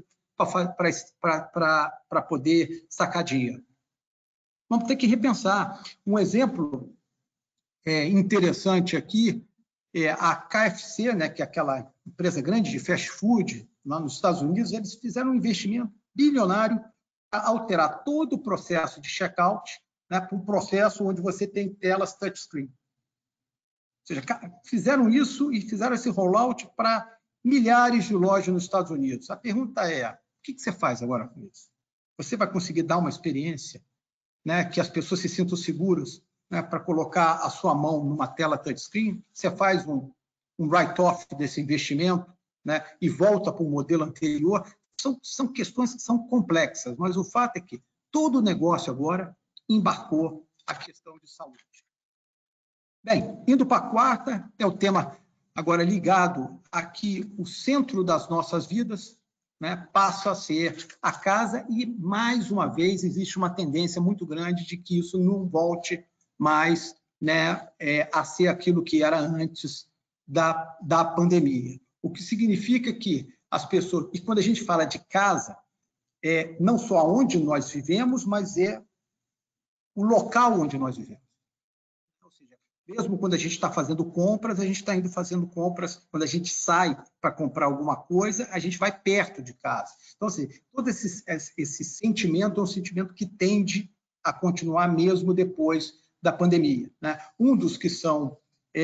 para poder sacar dinheiro? Vamos ter que repensar. Um exemplo interessante aqui é a KFC, né, que é aquela empresa grande de fast food lá nos Estados Unidos. Eles fizeram um investimento bilionário para alterar todo o processo de checkout, né, para um processo onde você tem telas touchscreen. Ou seja, fizeram isso e fizeram esse rollout para milhares de lojas nos Estados Unidos. A pergunta é, o que você faz agora com isso? Você vai conseguir dar uma experiência, né, que as pessoas se sintam seguras, né, para colocar a sua mão numa tela touchscreen? Você faz um write-off desse investimento, né, e volta para o modelo anterior? São questões que são complexas, mas o fato é que todo o negócio agora embarcou a questão de saúde. Bem, indo para a quarta, é o tema agora ligado aqui, o centro das nossas vidas, né, passa a ser a casa e, mais uma vez, existe uma tendência muito grande de que isso não volte mais, né, a ser aquilo que era antes da pandemia. O que significa que as pessoas... E quando a gente fala de casa, não só onde nós vivemos, mas é o local onde nós vivemos. Ou seja, mesmo quando a gente está fazendo compras, a gente está indo fazendo compras, quando a gente sai para comprar alguma coisa, a gente vai perto de casa. Então, assim, todo esse sentimento é um sentimento que tende a continuar mesmo depois da pandemia, né? Um dos que são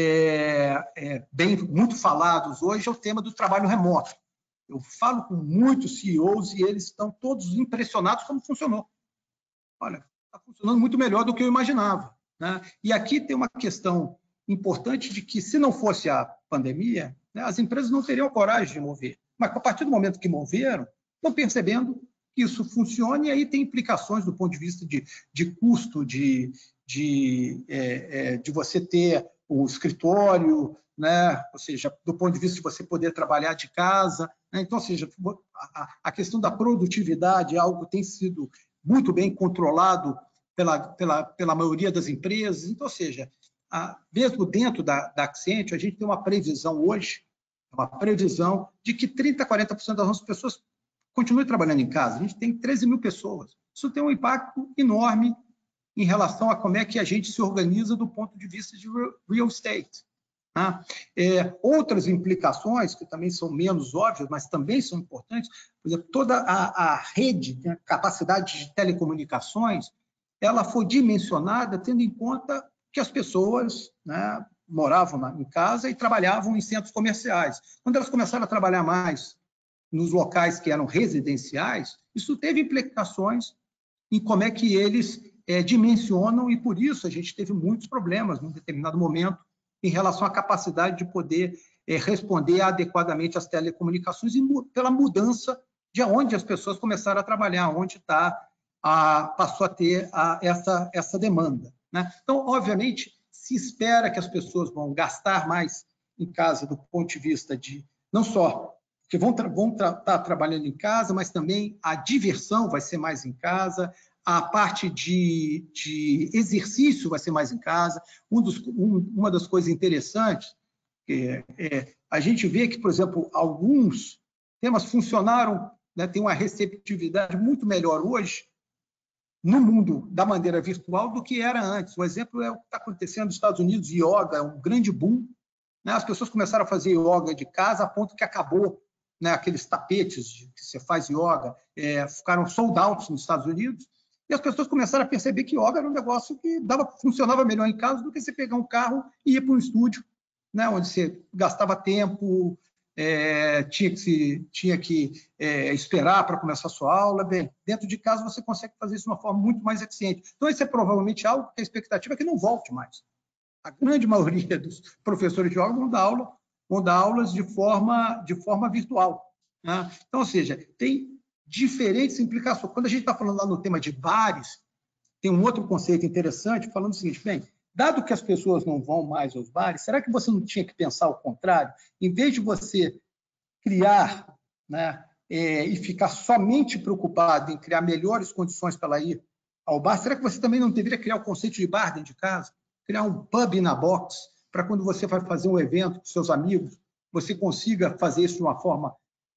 muito falados hoje é o tema do trabalho remoto. Eu falo com muitos CEOs e eles estão todos impressionados como funcionou. Olha, está funcionando muito melhor do que eu imaginava, né? E aqui tem uma questão importante de que, se não fosse a pandemia, né, as empresas não teriam coragem de mover. Mas, a partir do momento que moveram, estão percebendo que isso funciona e aí tem implicações do ponto de vista de custo, de você ter o escritório, né? Ou seja, do ponto de vista de você poder trabalhar de casa, né? Então, ou seja, a questão da produtividade é algo que tem sido muito bem controlado pela maioria das empresas. Então, ou seja, mesmo dentro da Accenture, a gente tem uma previsão hoje, de que 30% a 40% das nossas pessoas continuem trabalhando em casa. A gente tem 13 mil pessoas. Isso tem um impacto enorme em relação a como é que a gente se organiza do ponto de vista de real estate. Tá? Outras implicações, que também são menos óbvias, mas também são importantes, por exemplo, toda a rede, a capacidade de telecomunicações, ela foi dimensionada tendo em conta que as pessoas, né, moravam em casa e trabalhavam em centros comerciais. Quando elas começaram a trabalhar mais nos locais que eram residenciais, isso teve implicações em como é que eles dimensionam, e por isso a gente teve muitos problemas num determinado momento em relação à capacidade de poder responder adequadamente às telecomunicações e pela mudança de onde as pessoas começaram a trabalhar, onde passou a ter essa demanda, né? Então, obviamente, se espera que as pessoas vão gastar mais em casa do ponto de vista de, não só que vão estar trabalhando em casa, mas também a diversão vai ser mais em casa, a parte de exercício vai ser mais em casa. Uma das coisas interessantes a gente vê que, por exemplo, alguns temas funcionaram, né, tem uma receptividade muito melhor hoje no mundo da maneira virtual do que era antes. O exemplo é o que está acontecendo nos Estados Unidos. Yoga é um grande boom, né? As pessoas começaram a fazer yoga de casa a ponto que acabou, né, aqueles tapetes que você faz yoga, ficaram sold out nos Estados Unidos, e as pessoas começaram a perceber que yoga era um negócio que funcionava melhor em casa do que você pegar um carro e ir para um estúdio, né, onde você gastava tempo, tinha que esperar para começar a sua aula. Bem, dentro de casa você consegue fazer isso de uma forma muito mais eficiente. Então, isso é provavelmente algo que a expectativa é que não volte mais. A grande maioria dos professores de yoga vão dar aulas de forma virtual, né? Então, ou seja, tem diferentes implicações. Quando a gente está falando lá no tema de bares, tem um outro conceito interessante falando o seguinte: bem, dado que as pessoas não vão mais aos bares, será que você não tinha que pensar o contrário? Em vez de você criar, né, e ficar somente preocupado em criar melhores condições para ela ir ao bar, será que você também não deveria criar o conceito de bar dentro de casa? Criar um pub na box, para quando você vai fazer um evento com seus amigos, você consiga fazer isso de uma forma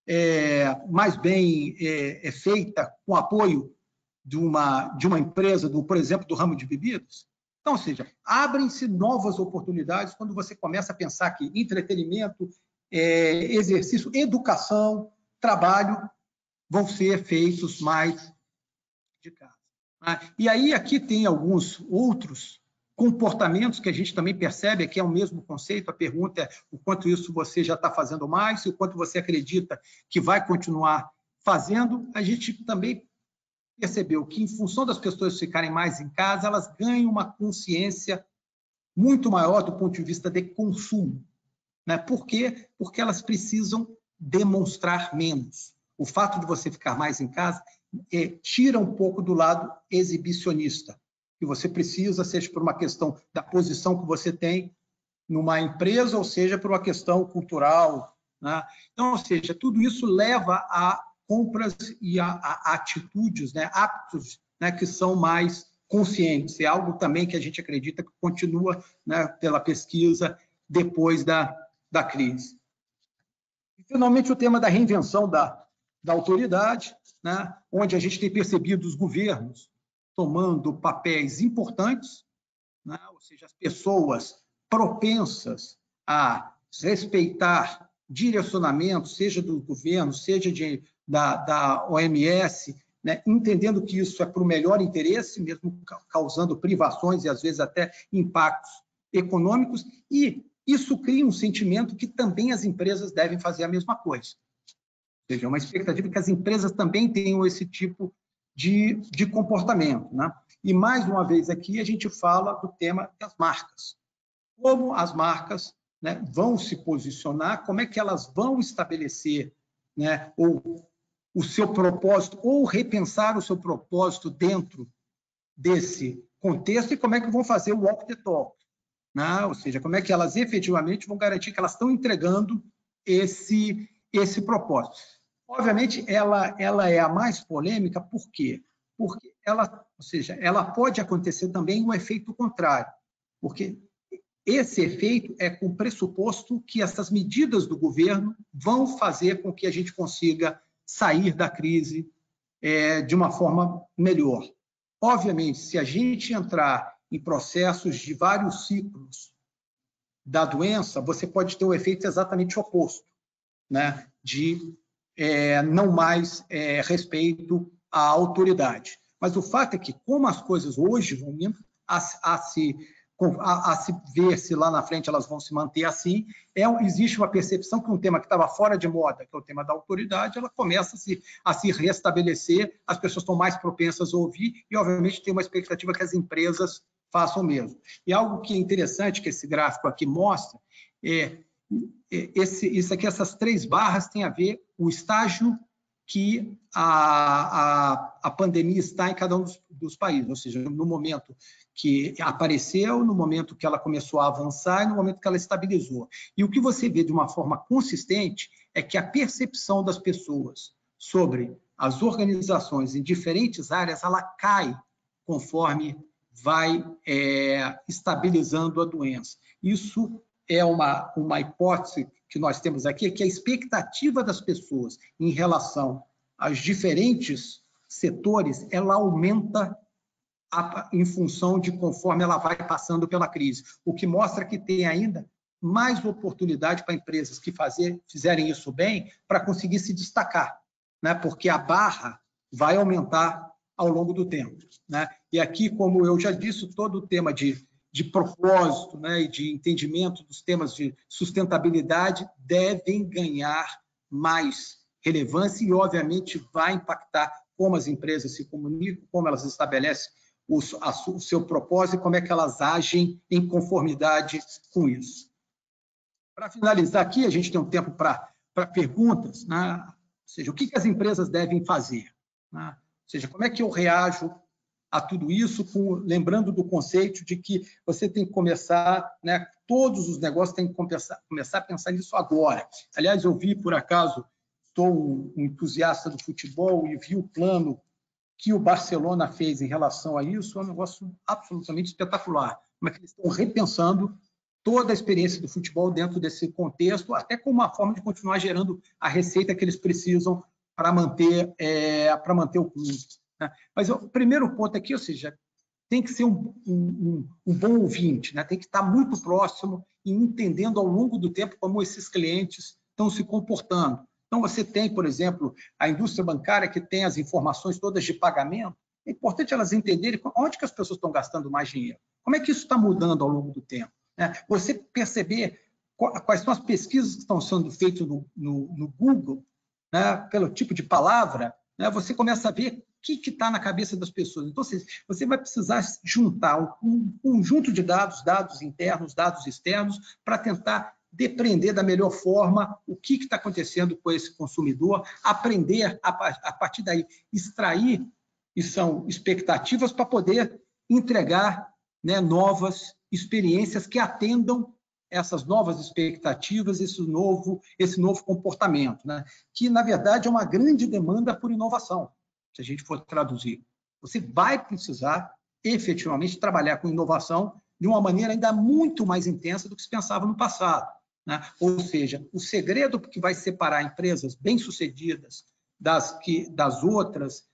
mais bem feita, com apoio de uma empresa, por exemplo, do ramo de bebidas? Então, ou seja, abrem-se novas oportunidades quando você começa a pensar que entretenimento, exercício, educação, trabalho vão ser feitos mais de casa. E aí aqui tem alguns outros comportamentos que a gente também percebe que é o mesmo conceito. A pergunta é o quanto isso você já está fazendo mais e o quanto você acredita que vai continuar fazendo. A gente também percebeu que, em função das pessoas ficarem mais em casa, elas ganham uma consciência muito maior do ponto de vista de consumo, né? Por quê? Porque elas precisam demonstrar menos. O fato de você ficar mais em casa tira um pouco do lado exibicionista, que você precisa, seja por uma questão da posição que você tem numa empresa, ou seja, por uma questão cultural, né? Então, ou seja, tudo isso leva a compras e a atitudes, né, hábitos, né, que são mais conscientes. É algo também que a gente acredita que continua, né, pela pesquisa depois da crise. E, finalmente, o tema da reinvenção da autoridade, né, onde a gente tem percebido os governos tomando papéis importantes, né, ou seja, as pessoas propensas a respeitar direcionamentos, seja do governo, seja da OMS, né, entendendo que isso é para o melhor interesse, mesmo causando privações e, às vezes, até impactos econômicos, e isso cria um sentimento que também as empresas devem fazer a mesma coisa. Ou seja, uma expectativa que as empresas também tenham esse tipo de comportamento, né? E, mais uma vez, aqui a gente fala do tema das marcas. Como as marcas, né, vão se posicionar, como é que elas vão estabelecer, né, o seu propósito, ou repensar o seu propósito dentro desse contexto, e como é que vão fazer o walk the talk, né? Ou seja, como é que elas efetivamente vão garantir que elas estão entregando esse propósito. Obviamente, ela é a mais polêmica, por quê? Porque ela pode acontecer também um efeito contrário, porque esse efeito é com o pressuposto que essas medidas do governo vão fazer com que a gente consiga sair da crise de uma forma melhor. Obviamente, se a gente entrar em processos de vários ciclos da doença, você pode ter o efeito exatamente oposto, né? De não mais respeito à autoridade. Mas o fato é que, como as coisas hoje vão indo a se ver se lá na frente elas vão se manter assim, existe uma percepção que um tema que estava fora de moda, que é o tema da autoridade, ela começa a se restabelecer, as pessoas estão mais propensas a ouvir e, obviamente, tem uma expectativa que as empresas façam o mesmo. E algo que é interessante que esse gráfico aqui mostra isso aqui, essas 3 barras têm a ver com o estágio que a pandemia está em cada um dos países, ou seja, no momento que apareceu, no momento que ela começou a avançar e no momento que ela estabilizou. E o que você vê de uma forma consistente é que a percepção das pessoas sobre as organizações em diferentes áreas, ela cai conforme vai estabilizando a doença. Isso é uma hipótese que nós temos aqui, que a expectativa das pessoas em relação aos diferentes setores, ela aumenta em função de conforme ela vai passando pela crise, o que mostra que tem ainda mais oportunidade para empresas que fizerem isso bem para conseguir se destacar, né? Porque a barra vai aumentar ao longo do tempo, né? E aqui, como eu já disse, todo o tema de propósito, né, e de entendimento dos temas de sustentabilidade devem ganhar mais relevância e, obviamente, vai impactar como as empresas se comunicam, como elas estabelecem o seu propósito e como é que elas agem em conformidade com isso. Para finalizar aqui, a gente tem um tempo para perguntas, né? Ou seja, o que as empresas devem fazer? Né? Ou seja, como é que eu reajo a tudo isso, lembrando do conceito de que você tem que começar, né, todos os negócios têm que começar a pensar nisso agora. Aliás, eu vi, por acaso, sou um entusiasta do futebol e vi o plano que o Barcelona fez em relação a isso, é um negócio absolutamente espetacular. Como é que eles estão repensando toda a experiência do futebol dentro desse contexto, até como uma forma de continuar gerando a receita que eles precisam para manter o clube. Mas o primeiro ponto aqui, ou seja, tem que ser um bom ouvinte, né? Tem que estar muito próximo e entendendo ao longo do tempo como esses clientes estão se comportando. Então, você tem, por exemplo, a indústria bancária que tem as informações todas de pagamento. É importante elas entenderem onde que as pessoas estão gastando mais dinheiro. Como é que isso está mudando ao longo do tempo? Né? Você perceber quais são as pesquisas que estão sendo feitas no Google, né? Pelo tipo de palavra, né? Você começa a ver o que está na cabeça das pessoas. Então, você vai precisar juntar um conjunto de dados internos, dados externos, para tentar depreender da melhor forma o que está acontecendo com esse consumidor, aprender, a partir daí, extrair, e são expectativas para poder entregar, né, novas experiências que atendam essas novas expectativas, esse novo comportamento, né? Que, na verdade, é uma grande demanda por inovação, se a gente for traduzir. Você vai precisar, efetivamente, trabalhar com inovação de uma maneira ainda muito mais intensa do que se pensava no passado, né? Ou seja, o segredo que vai separar empresas bem-sucedidas das outras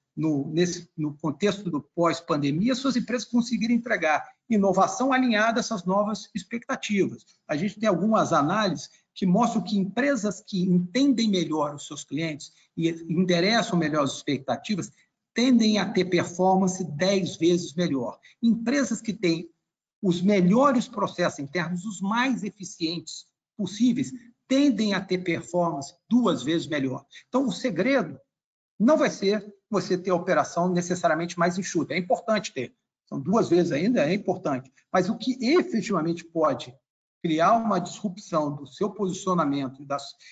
no contexto do pós-pandemia, suas empresas conseguirem entregar inovação alinhada a essas novas expectativas. A gente tem algumas análises que mostram que empresas que entendem melhor os seus clientes e endereçam melhor as expectativas tendem a ter performance 10 vezes melhor. Empresas que têm os melhores processos internos, os mais eficientes possíveis, tendem a ter performance 2 vezes melhor. Então, o segredo não vai ser você ter a operação necessariamente mais enxuta. É importante ter. São 2 vezes ainda, é importante. Mas o que efetivamente pode criar uma disrupção do seu posicionamento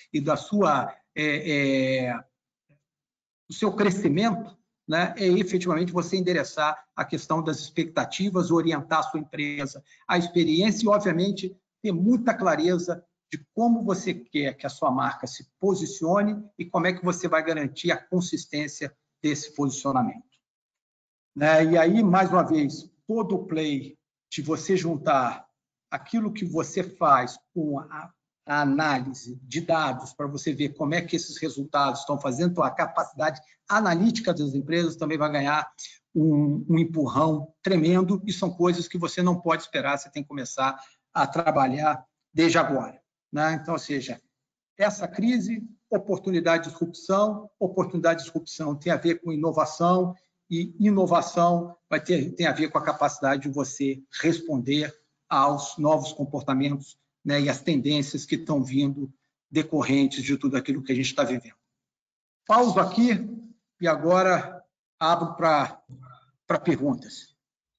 do seu crescimento, né, é efetivamente você endereçar a questão das expectativas, orientar a sua empresa, a experiência e, obviamente, ter muita clareza de como você quer que a sua marca se posicione e como é que você vai garantir a consistência desse posicionamento. Né? E aí, mais uma vez, todo o play de você juntar aquilo que você faz com a análise de dados para você ver como é que esses resultados estão fazendo, então a capacidade analítica das empresas também vai ganhar um empurrão tremendo e são coisas que você não pode esperar, você tem que começar a trabalhar desde agora. Né? Então, ou seja, essa crise, oportunidade de disrupção tem a ver com inovação e inovação tem a ver com a capacidade de você responder aos novos comportamentos, né, e as tendências que estão vindo decorrentes de tudo aquilo que a gente está vivendo. Pauso aqui e agora abro para perguntas.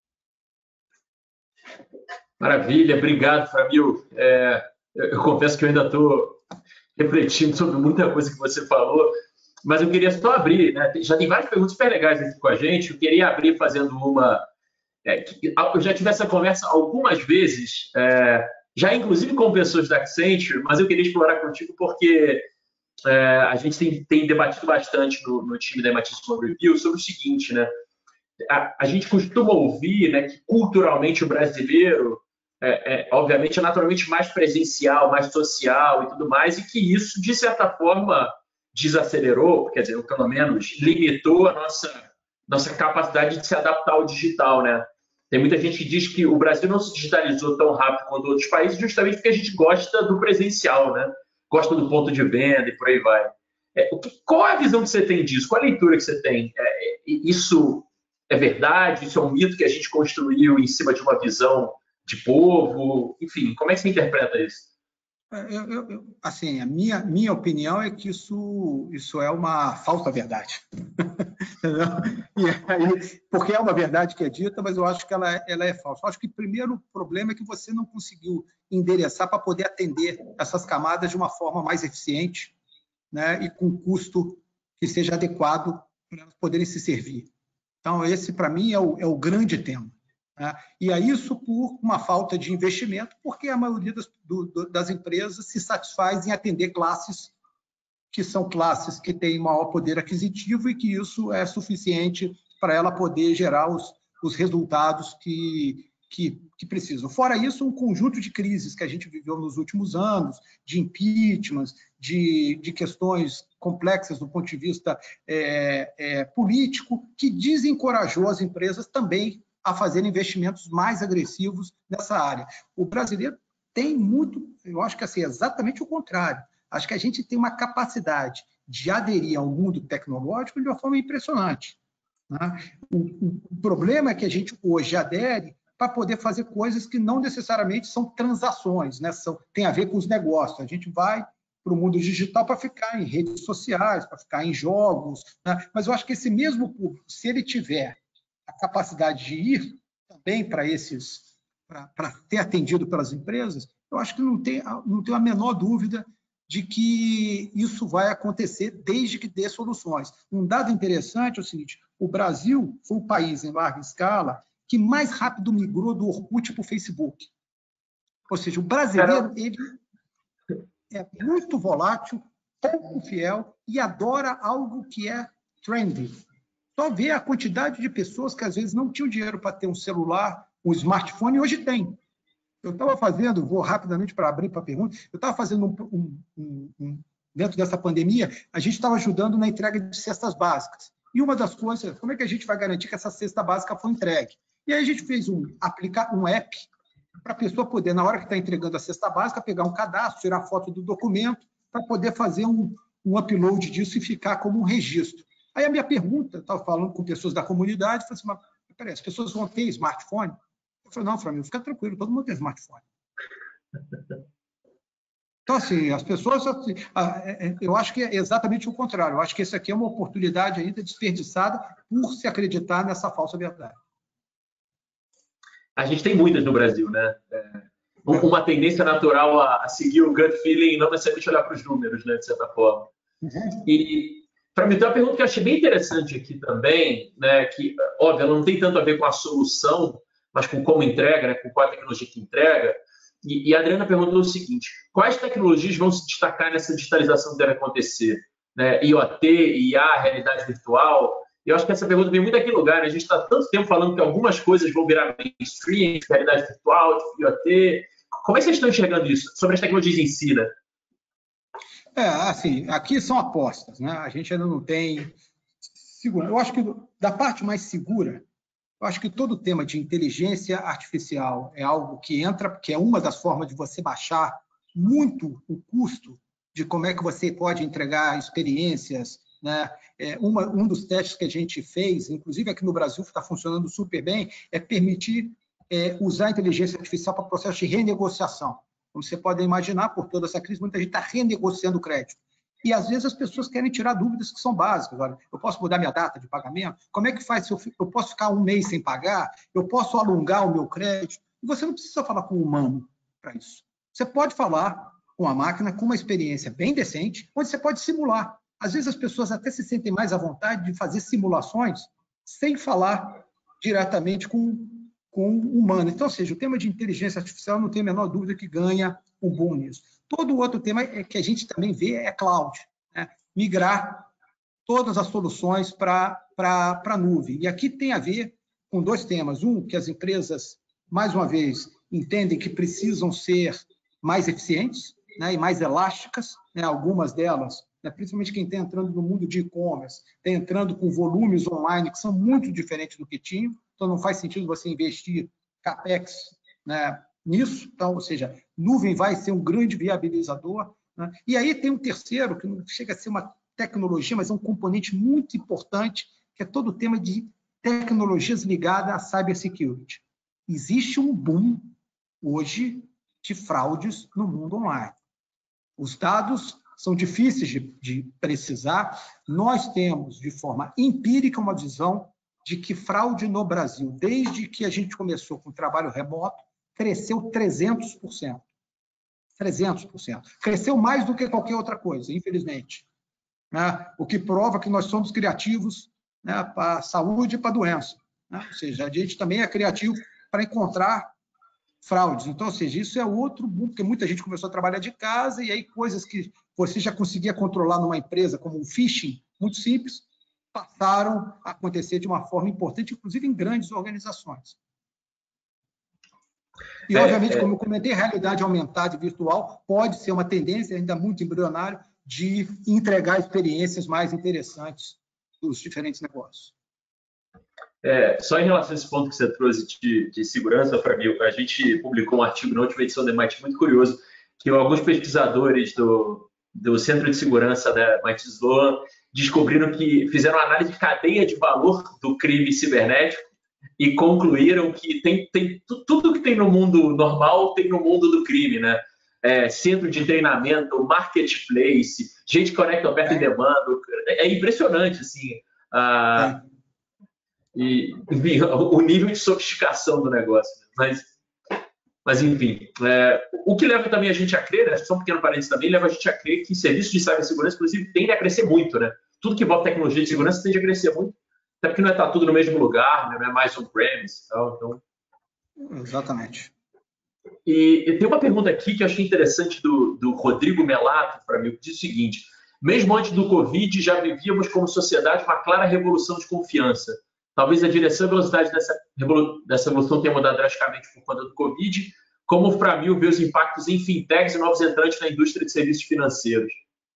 Maravilha, obrigado, Fabio. Eu confesso que eu ainda estou refletindo sobre muita coisa que você falou, mas eu queria só abrir, né? Já tem várias perguntas super legais aqui com a gente, eu queria abrir fazendo uma... eu já tive essa conversa algumas vezes, já inclusive com pessoas da Accenture, mas eu queria explorar contigo porque a gente tem debatido bastante no time da MIT Small Review sobre o seguinte, né? A gente costuma ouvir, né, que culturalmente o brasileiro obviamente é naturalmente mais presencial, mais social e tudo mais, e que isso, de certa forma, desacelerou, quer dizer, ou pelo menos limitou a nossa capacidade de se adaptar ao digital, né? Tem muita gente que diz que o Brasil não se digitalizou tão rápido quanto outros países, justamente porque a gente gosta do presencial, né? Gosta do ponto de venda e por aí vai. Qual é a visão que você tem disso? Qual é a leitura que você tem? Isso é verdade? Isso é um mito que a gente construiu em cima de uma visão de povo? Enfim, como é que você interpreta isso? Assim, a minha opinião é que isso é uma falsa verdade. E aí, porque é uma verdade que é dita, mas eu acho que ela é falsa. Eu acho que o primeiro problema é que você não conseguiu endereçar para poder atender essas camadas de uma forma mais eficiente, né, e com custo que seja adequado para elas poderem se servir. Então, esse, para mim, é o grande tema. Né? E é isso por uma falta de investimento, porque a maioria das empresas se satisfaz em atender classes que são classes que têm maior poder aquisitivo e que isso é suficiente para ela poder gerar os resultados que precisam. Fora isso, um conjunto de crises que a gente viveu nos últimos anos, de impeachments, de questões complexas do ponto de vista político, que desencorajou as empresas também a fazer investimentos mais agressivos nessa área. O brasileiro tem muito, eu acho que assim, exatamente o contrário. Acho que a gente tem uma capacidade de aderir ao mundo tecnológico de uma forma impressionante. Né? O problema é que a gente hoje adere para poder fazer coisas que não necessariamente são transações, né? Tem a ver com os negócios. A gente vai para o mundo digital para ficar em redes sociais, para ficar em jogos, né? Mas eu acho que esse mesmo público, se ele tiver a capacidade de ir também para ser atendido pelas empresas, eu acho que não tem a menor dúvida de que isso vai acontecer desde que dê soluções. Um dado interessante é o seguinte: o Brasil foi o país em larga escala que mais rápido migrou do Orkut para o Facebook. Ou seja, o brasileiro ele é muito volátil, pouco fiel e adora algo que é trendy. Só vê a quantidade de pessoas que às vezes não tinham dinheiro para ter um celular, um smartphone, e hoje tem. Eu estava fazendo, vou rapidamente para abrir para a pergunta, eu estava fazendo dentro dessa pandemia, a gente estava ajudando na entrega de cestas básicas. E uma das coisas, como é que a gente vai garantir que essa cesta básica foi entregue? E aí a gente fez um app para a pessoa poder, na hora que está entregando a cesta básica, pegar um cadastro, tirar foto do documento, para poder fazer um upload disso e ficar como um registro. Aí a minha pergunta, eu estava falando com pessoas da comunidade, falei assim, mas peraí, as pessoas vão ter smartphone? Eu falei, não, Flamengo, fica tranquilo, todo mundo tem smartphone. Então, assim, as pessoas... Eu acho que é exatamente o contrário. Eu acho que essa aqui é uma oportunidade ainda desperdiçada por se acreditar nessa falsa verdade. A gente tem muitas no Brasil, né? Uma tendência natural a seguir o gut feeling, não necessariamente olhar para os números, né, de certa forma. Uhum. E, para mim, tem uma pergunta que eu achei bem interessante aqui também, né, que, óbvio, não tem tanto a ver com a solução, mas com como entrega, né, com qual a tecnologia que entrega. E a Adriana perguntou o seguinte: quais tecnologias vão se destacar nessa digitalização que deve acontecer? Né? IoT, IA, realidade virtual? Eu acho que essa pergunta vem muito daquele lugar, né? A gente está tanto tempo falando que algumas coisas vão virar mainstream, realidade virtual, IoT. Como é que vocês estão enxergando isso? Sobre as tecnologias em si, né? Assim, aqui são apostas, né? A gente ainda não tem segurança. Eu acho que da parte mais segura, eu acho que todo o tema de inteligência artificial é algo que entra, que é uma das formas de você baixar muito o custo de como é que você pode entregar experiências, né? Um dos testes que a gente fez, inclusive aqui no Brasil está funcionando super bem, é permitir usar a inteligência artificial para processo de renegociação. Como você pode imaginar, por toda essa crise, muita gente está renegociando o crédito. E, às vezes, as pessoas querem tirar dúvidas que são básicas. Olha, eu posso mudar minha data de pagamento? Como é que faz? Se eu posso ficar um mês sem pagar? Eu posso alongar o meu crédito? E você não precisa falar com um humano para isso. Você pode falar com a máquina, com uma experiência bem decente, onde você pode simular. Às vezes, as pessoas até se sentem mais à vontade de fazer simulações sem falar diretamente com um humano. Então, ou seja, o tema de inteligência artificial não tem a menor dúvida que ganha o bom nisso. Todo o outro tema que a gente também vê é cloud, né? Migrar todas as soluções para a nuvem. E aqui tem a ver com dois temas. Um, que as empresas, mais uma vez, entendem que precisam ser mais eficientes, né, e mais elásticas, né? Algumas delas, né, principalmente quem está entrando no mundo de e-commerce, está entrando com volumes online que são muito diferentes do que tinham, então não faz sentido você investir CAPEX, né, nisso. Então, ou seja, nuvem vai ser um grande viabilizador, né? E aí tem um terceiro, que não chega a ser uma tecnologia, mas é um componente muito importante, que é todo o tema de tecnologias ligadas à cybersecurity. Existe um boom hoje de fraudes no mundo online. Os dados são difíceis de precisar. Nós temos, de forma empírica, uma visão de que fraude no Brasil, desde que a gente começou com o trabalho remoto, cresceu 300%. 300%. Cresceu mais do que qualquer outra coisa, infelizmente. Né? O que prova que nós somos criativos, né, para a saúde e para a doença. Né? Ou seja, a gente também é criativo para encontrar fraudes. Então, ou seja, isso é outro mundo, porque muita gente começou a trabalhar de casa e aí coisas que você já conseguia controlar numa empresa, como um phishing, muito simples, passaram a acontecer de uma forma importante, inclusive em grandes organizações. E, obviamente, como eu comentei, a realidade aumentada e virtual pode ser uma tendência, ainda muito embrionária, de entregar experiências mais interessantes dos diferentes negócios. Só em relação a esse ponto que você trouxe de segurança, para mim, a gente publicou um artigo na última edição do MIT muito curioso, que alguns pesquisadores do Centro de Segurança da MIT Sloan descobriram que fizeram uma análise de cadeia de valor do crime cibernético e concluíram que tudo que tem no mundo normal tem no mundo do crime, né? Centro de treinamento, marketplace, gente que conecta oferta e demanda. É impressionante, assim. E, enfim, o nível de sofisticação do negócio. Mas enfim, o que leva também a gente a crer, né, só um pequeno parênteses também, leva a gente a crer que serviços de cibersegurança, inclusive, tende a crescer muito, né? Tudo que envolve tecnologia de segurança tende a crescer muito, até porque não está tudo no mesmo lugar, né? Não é mais on-premise e tal. Então... Exatamente. E tem uma pergunta aqui que eu achei interessante do Rodrigo Melato, para mim, que diz o seguinte: mesmo antes do Covid, já vivíamos como sociedade uma clara revolução de confiança. Talvez a direção e velocidade dessa evolução tenha mudado drasticamente por conta do Covid. Como o Framil vê os impactos em fintechs e novos entrantes na indústria de serviços financeiros?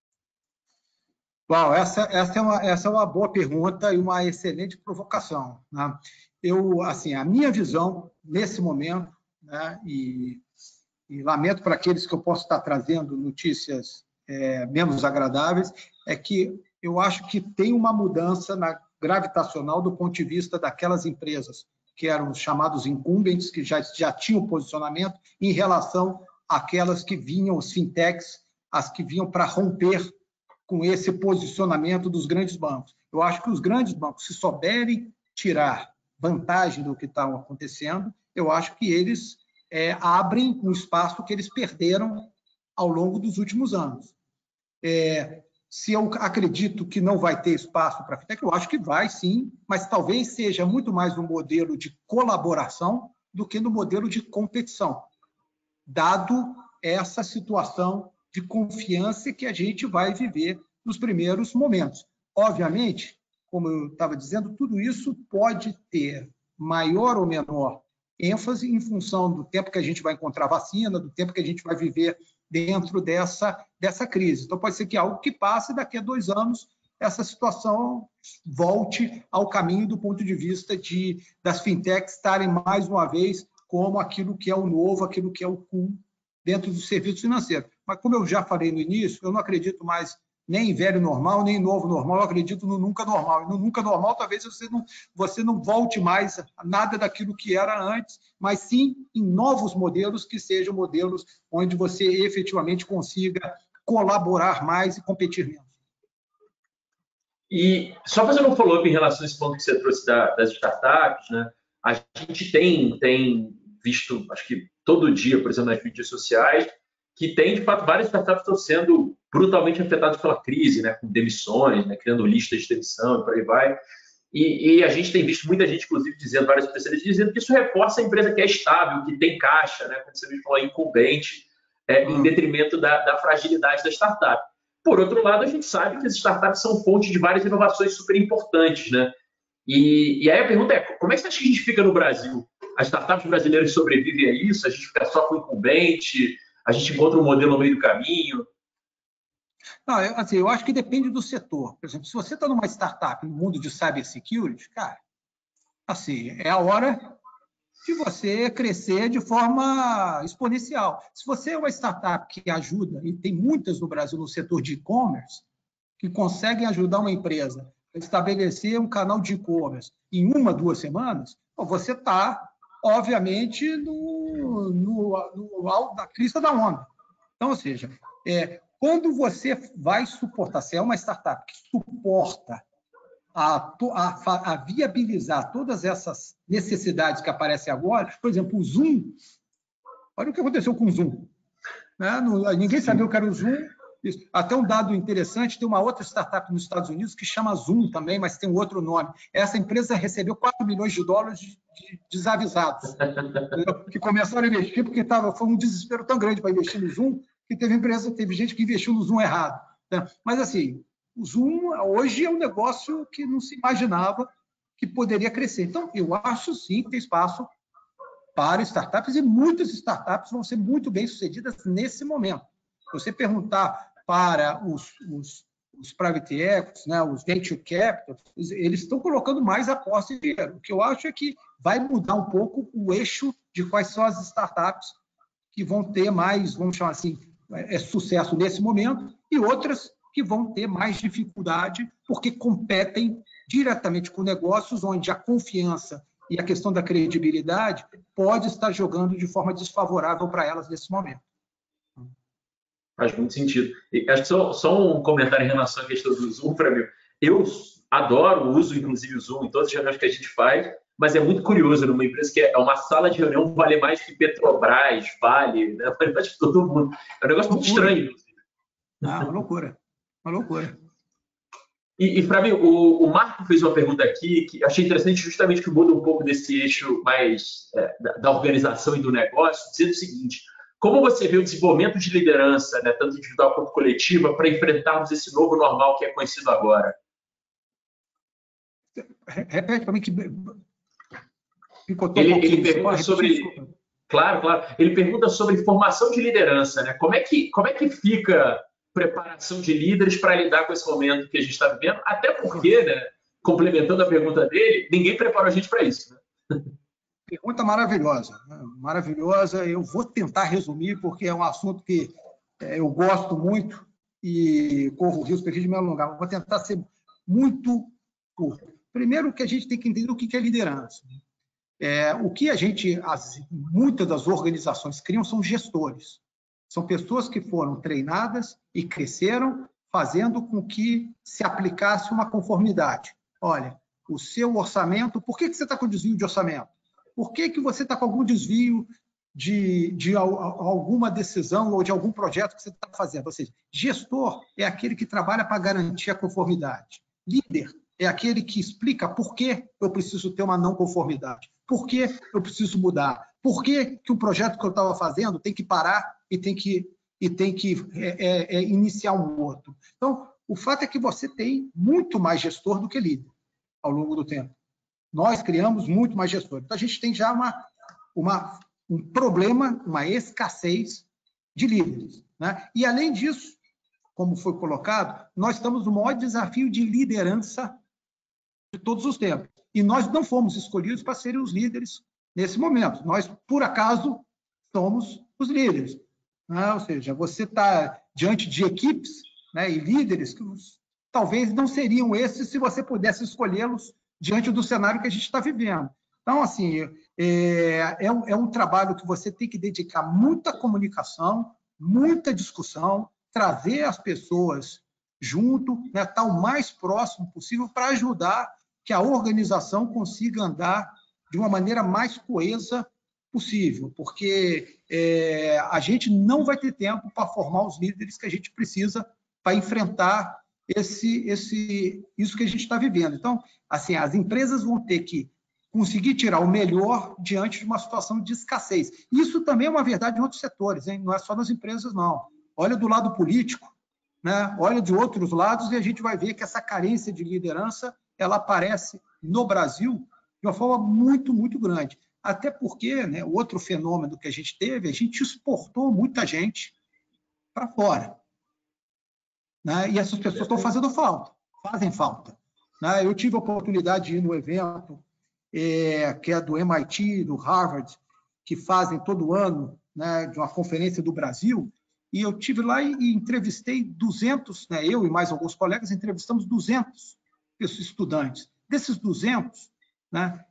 Uau, essa é uma boa pergunta e uma excelente provocação. Né? A minha visão, nesse momento, né, e lamento para aqueles que eu posso estar trazendo notícias menos agradáveis, é que eu acho que tem uma mudança gravitacional do ponto de vista daquelas empresas que eram os chamados incumbentes, que já tinham posicionamento, em relação àquelas que vinham, os fintechs, as que vinham para romper com esse posicionamento dos grandes bancos. Eu acho que os grandes bancos, se souberem tirar vantagem do que está acontecendo, eu acho que eles abrem um espaço que eles perderam ao longo dos últimos anos. Se eu acredito que não vai ter espaço para a fintech, eu acho que vai, sim, mas talvez seja muito mais no modelo de colaboração do que no modelo de competição, dado essa situação de confiança que a gente vai viver nos primeiros momentos. Obviamente, como eu estava dizendo, tudo isso pode ter maior ou menor ênfase em função do tempo que a gente vai encontrar vacina, do tempo que a gente vai viver dentro dessa crise. Então, pode ser que algo que passe daqui a 2 anos, essa situação volte ao caminho do ponto de vista das fintechs estarem, mais uma vez, como aquilo que é o novo, aquilo que é o cool dentro do serviço financeiro. Mas, como eu já falei no início, eu não acredito mais nem em velho normal, nem em novo normal, eu acredito no nunca normal. E no nunca normal, talvez você não volte mais a nada daquilo que era antes, mas sim em novos modelos, que sejam modelos onde você efetivamente consiga colaborar mais e competir menos. E só fazendo um follow-up em relação a esse ponto que você trouxe das startups, né? A gente tem visto, acho que todo dia, por exemplo, nas mídias sociais, que tem, de fato, várias startups que estão sendo brutalmente afetadas pela crise, né? Com demissões, né? Criando listas de demissão e por aí vai. E a gente tem visto muita gente, inclusive, dizendo, vários especialistas, dizendo que isso reforça a empresa que é estável, que tem caixa, né? Como você mesmo falou, incumbente, em detrimento da fragilidade da startup. Por outro lado, a gente sabe que as startups são fonte de várias inovações super importantes, né? E aí a pergunta é, como é que você acha que a gente fica no Brasil? As startups brasileiras sobrevivem a isso? A gente fica só com incumbente? A gente encontra um modelo no meio do caminho? Não, eu acho que depende do setor. Por exemplo, se você está numa startup no mundo de cybersecurity, cara, assim, é a hora de você crescer de forma exponencial. Se você é uma startup que ajuda, e tem muitas no Brasil no setor de e-commerce, que conseguem ajudar uma empresa a estabelecer um canal de e-commerce em 1, 2 semanas, você está, obviamente, na crista da onda. Então, ou seja, quando você vai suportar, se é uma startup que suporta a viabilizar todas essas necessidades que aparecem agora, por exemplo, o Zoom, olha o que aconteceu com o Zoom. Né? Ninguém sabia o que era o Zoom. Até um dado interessante, tem uma outra startup nos Estados Unidos que chama Zoom também, mas tem um outro nome. Essa empresa recebeu $4 milhões de desavisados, que começaram a investir porque foi um desespero tão grande para investir no Zoom, que teve gente que investiu no Zoom errado. Né? Mas, assim, o Zoom hoje é um negócio que não se imaginava que poderia crescer. Então, eu acho, sim, que tem espaço para startups, e muitas startups vão ser muito bem-sucedidas nesse momento. Se você perguntar para os private equities, né, os venture capital, eles estão colocando mais aposta em dinheiro. O que eu acho é que vai mudar um pouco o eixo de quais são as startups que vão ter mais, vamos chamar assim, sucesso nesse momento, e outras que vão ter mais dificuldade, porque competem diretamente com negócios onde a confiança e a questão da credibilidade pode estar jogando de forma desfavorável para elas nesse momento. Faz muito sentido. E acho que só um comentário em relação à questão do Zoom, para mim. Eu adoro, uso inclusive o Zoom em todas as reuniões que a gente faz, mas é muito curioso numa empresa que é uma sala de reunião vale mais que Petrobras, Vale, né? Vale mais que todo mundo. É um negócio muito estranho. Uma loucura. Uma loucura. E para mim, o Marco fez uma pergunta aqui que achei interessante, justamente que muda um pouco desse eixo mais da organização e do negócio, dizendo o seguinte: como você vê o desenvolvimento de liderança, né, tanto individual quanto coletiva, para enfrentarmos esse novo normal que é conhecido agora? Repete para mim que picotou ele pergunta sobre... Claro. Ele pergunta sobre formação de liderança, né? Como é que fica preparação de líderes para lidar com esse momento que a gente está vivendo? Até porque, né, complementando a pergunta dele, ninguém preparou a gente para isso, né? Pergunta maravilhosa, maravilhosa. Eu vou tentar resumir, porque é um assunto que eu gosto muito e corro o risco aqui de me alongar. Vou tentar ser muito curto. Primeiro, que a gente tem que entender o que é liderança. O que muitas das organizações criam são gestores. São pessoas que foram treinadas e cresceram fazendo com que se aplicasse uma conformidade. Olha, o seu orçamento, por que você está com desvio de orçamento? Por que você está com algum desvio de alguma decisão ou de algum projeto que você está fazendo? Ou seja, gestor é aquele que trabalha para garantir a conformidade. Líder é aquele que explica por que eu preciso ter uma não conformidade, por que eu preciso mudar, por que o projeto que eu estava fazendo tem que parar e tem que iniciar um outro. Então, o fato é que você tem muito mais gestor do que líder ao longo do tempo. Nós criamos muito mais gestores. Então, a gente tem já um problema, uma escassez de líderes. Né? E, além disso, como foi colocado, nós estamos no maior desafio de liderança de todos os tempos. E nós não fomos escolhidos para serem os líderes nesse momento. Nós, por acaso, somos os líderes. Né? Ou seja, você está diante de equipes, né, e líderes que talvez não seriam esses se você pudesse escolhê-los diante do cenário que a gente está vivendo. Então, assim, é um trabalho que você tem que dedicar muita comunicação, muita discussão, trazer as pessoas junto, né, estar o mais próximo possível para ajudar que a organização consiga andar de uma maneira mais coesa possível, porque a gente não vai ter tempo para formar os líderes que a gente precisa para enfrentar isso que a gente está vivendo. Então, assim, as empresas vão ter que conseguir tirar o melhor diante de uma situação de escassez. Isso também é uma verdade em outros setores, hein? Não é só nas empresas, não. Olha do lado político, né? Olha de outros lados e a gente vai ver que essa carência de liderança ela aparece no Brasil de uma forma muito, muito grande. Até porque, né, o outro fenômeno que a gente teve, a gente exportou muita gente para fora. Né? E essas pessoas estão fazem falta. Né? Eu tive a oportunidade de ir no evento que é do MIT, do Harvard, que fazem todo ano, né, de uma conferência do Brasil, e eu tive lá e entrevistei 200, né, eu e mais alguns colegas entrevistamos 200 estudantes. Desses 200, né,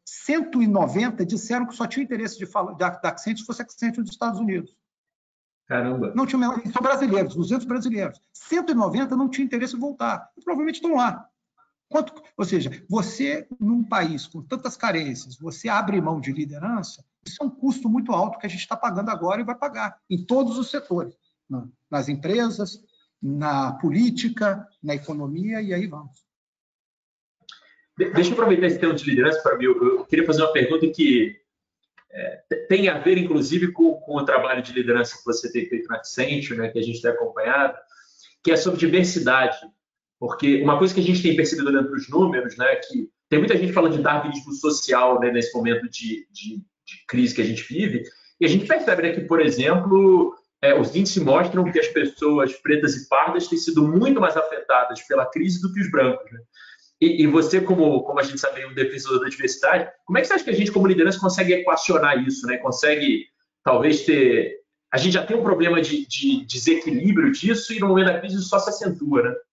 190 disseram que só tinham interesse de falar da Accenture se fosse Accenture dos Estados Unidos. Caramba. Não tinha, são brasileiros, 200 brasileiros. 190 não tinha interesse em voltar. E provavelmente estão lá. Ou seja, você, num país com tantas carências, você abre mão de liderança, isso é um custo muito alto que a gente está pagando agora e vai pagar em todos os setores. Nas empresas, na política, na economia, e aí vamos. Deixa eu aproveitar esse tema de liderança para mim. Eu queria fazer uma pergunta que tem a ver, inclusive, com o trabalho de liderança que você tem feito na Accenture, né, que a gente tem acompanhado, que é sobre diversidade. Porque uma coisa que a gente tem percebido olhando para os números, né, que tem muita gente falando de darwinismo social, né, nesse momento de crise que a gente vive, e a gente percebe, né, que, por exemplo, os índices mostram que as pessoas pretas e pardas têm sido muito mais afetadas pela crise do que os brancos, né? E você, como a gente sabe, um defensor da diversidade, como é que você acha que a gente, como liderança, consegue equacionar isso, né? Consegue, talvez, ter... A gente já tem um problema de desequilíbrio disso e, no momento da crise, isso só se acentua, né?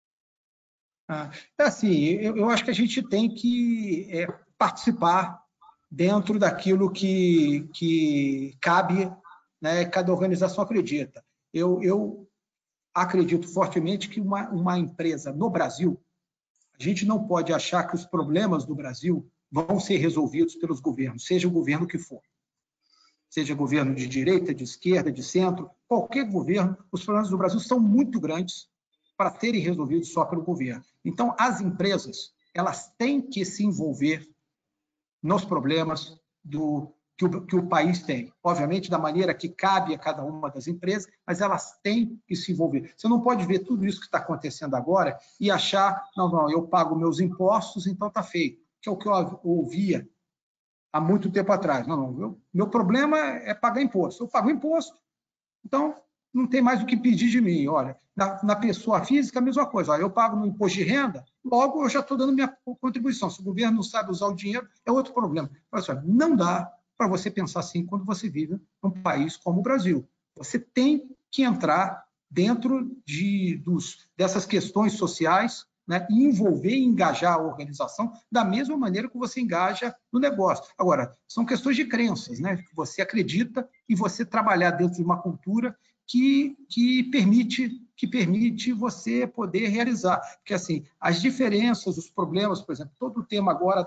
É assim, eu acho que a gente tem que participar dentro daquilo que cabe, né, cada organização acredita. Eu acredito fortemente que uma empresa no Brasil, a gente não pode achar que os problemas do Brasil vão ser resolvidos pelos governos, seja o governo que for. Seja governo de direita, de esquerda, de centro, qualquer governo, os problemas do Brasil são muito grandes para serem resolvidos só pelo governo. Então, as empresas, elas têm que se envolver nos problemas que o país tem. Obviamente, da maneira que cabe a cada uma das empresas, mas elas têm que se envolver. Você não pode ver tudo isso que está acontecendo agora e achar, não, eu pago meus impostos, então está feito. Que é o que eu ouvia há muito tempo atrás. Não, meu problema é pagar imposto. Eu pago imposto, então não tem mais o que pedir de mim. Olha, na pessoa física, a mesma coisa. Olha, eu pago no imposto de renda, logo eu já estou dando minha contribuição. Se o governo não sabe usar o dinheiro, é outro problema. Mas, olha, não dá para você pensar assim quando você vive num país como o Brasil. Você tem que entrar dentro dessas questões sociais, né, e envolver e engajar a organização da mesma maneira que você engaja no negócio. Agora, são questões de crenças, né, que você acredita e você trabalhar dentro de uma cultura que permite você poder realizar. Porque, assim, as diferenças, os problemas, por exemplo, todo o tema agora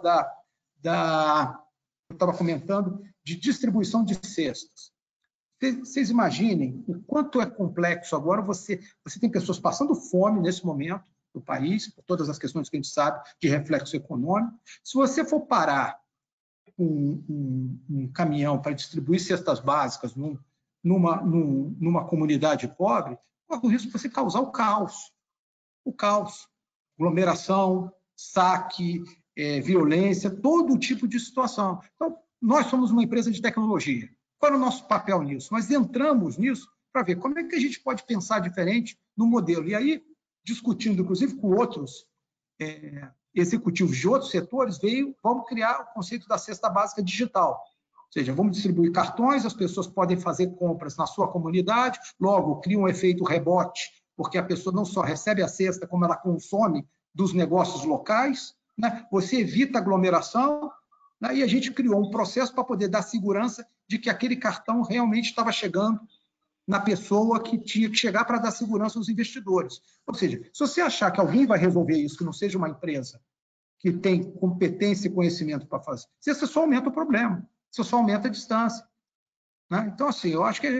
eu estava comentando, de distribuição de cestas. Vocês imaginem o quanto é complexo agora. Você tem pessoas passando fome nesse momento no país, por todas as questões que a gente sabe de reflexo econômico. Se você for parar um caminhão para distribuir cestas básicas numa comunidade pobre, corre o risco de você causar o caos. O caos. Aglomeração, saque, violência, todo tipo de situação. Então, nós somos uma empresa de tecnologia. Qual é o nosso papel nisso? Nós entramos nisso para ver como é que a gente pode pensar diferente no modelo. E aí, discutindo, inclusive, com outros executivos de outros setores, vamos criar o conceito da cesta básica digital. Ou seja, vamos distribuir cartões, as pessoas podem fazer compras na sua comunidade, logo cria um efeito rebote, porque a pessoa não só recebe a cesta, como ela consome dos negócios locais, né? Você evita aglomeração, né? E a gente criou um processo para poder dar segurança de que aquele cartão realmente estava chegando na pessoa que tinha que chegar para dar segurança aos investidores. Ou seja, se você achar que alguém vai resolver isso, que não seja uma empresa que tem competência e conhecimento para fazer, você só aumenta o problema, você só aumenta a distância. Né? Então, assim, eu acho que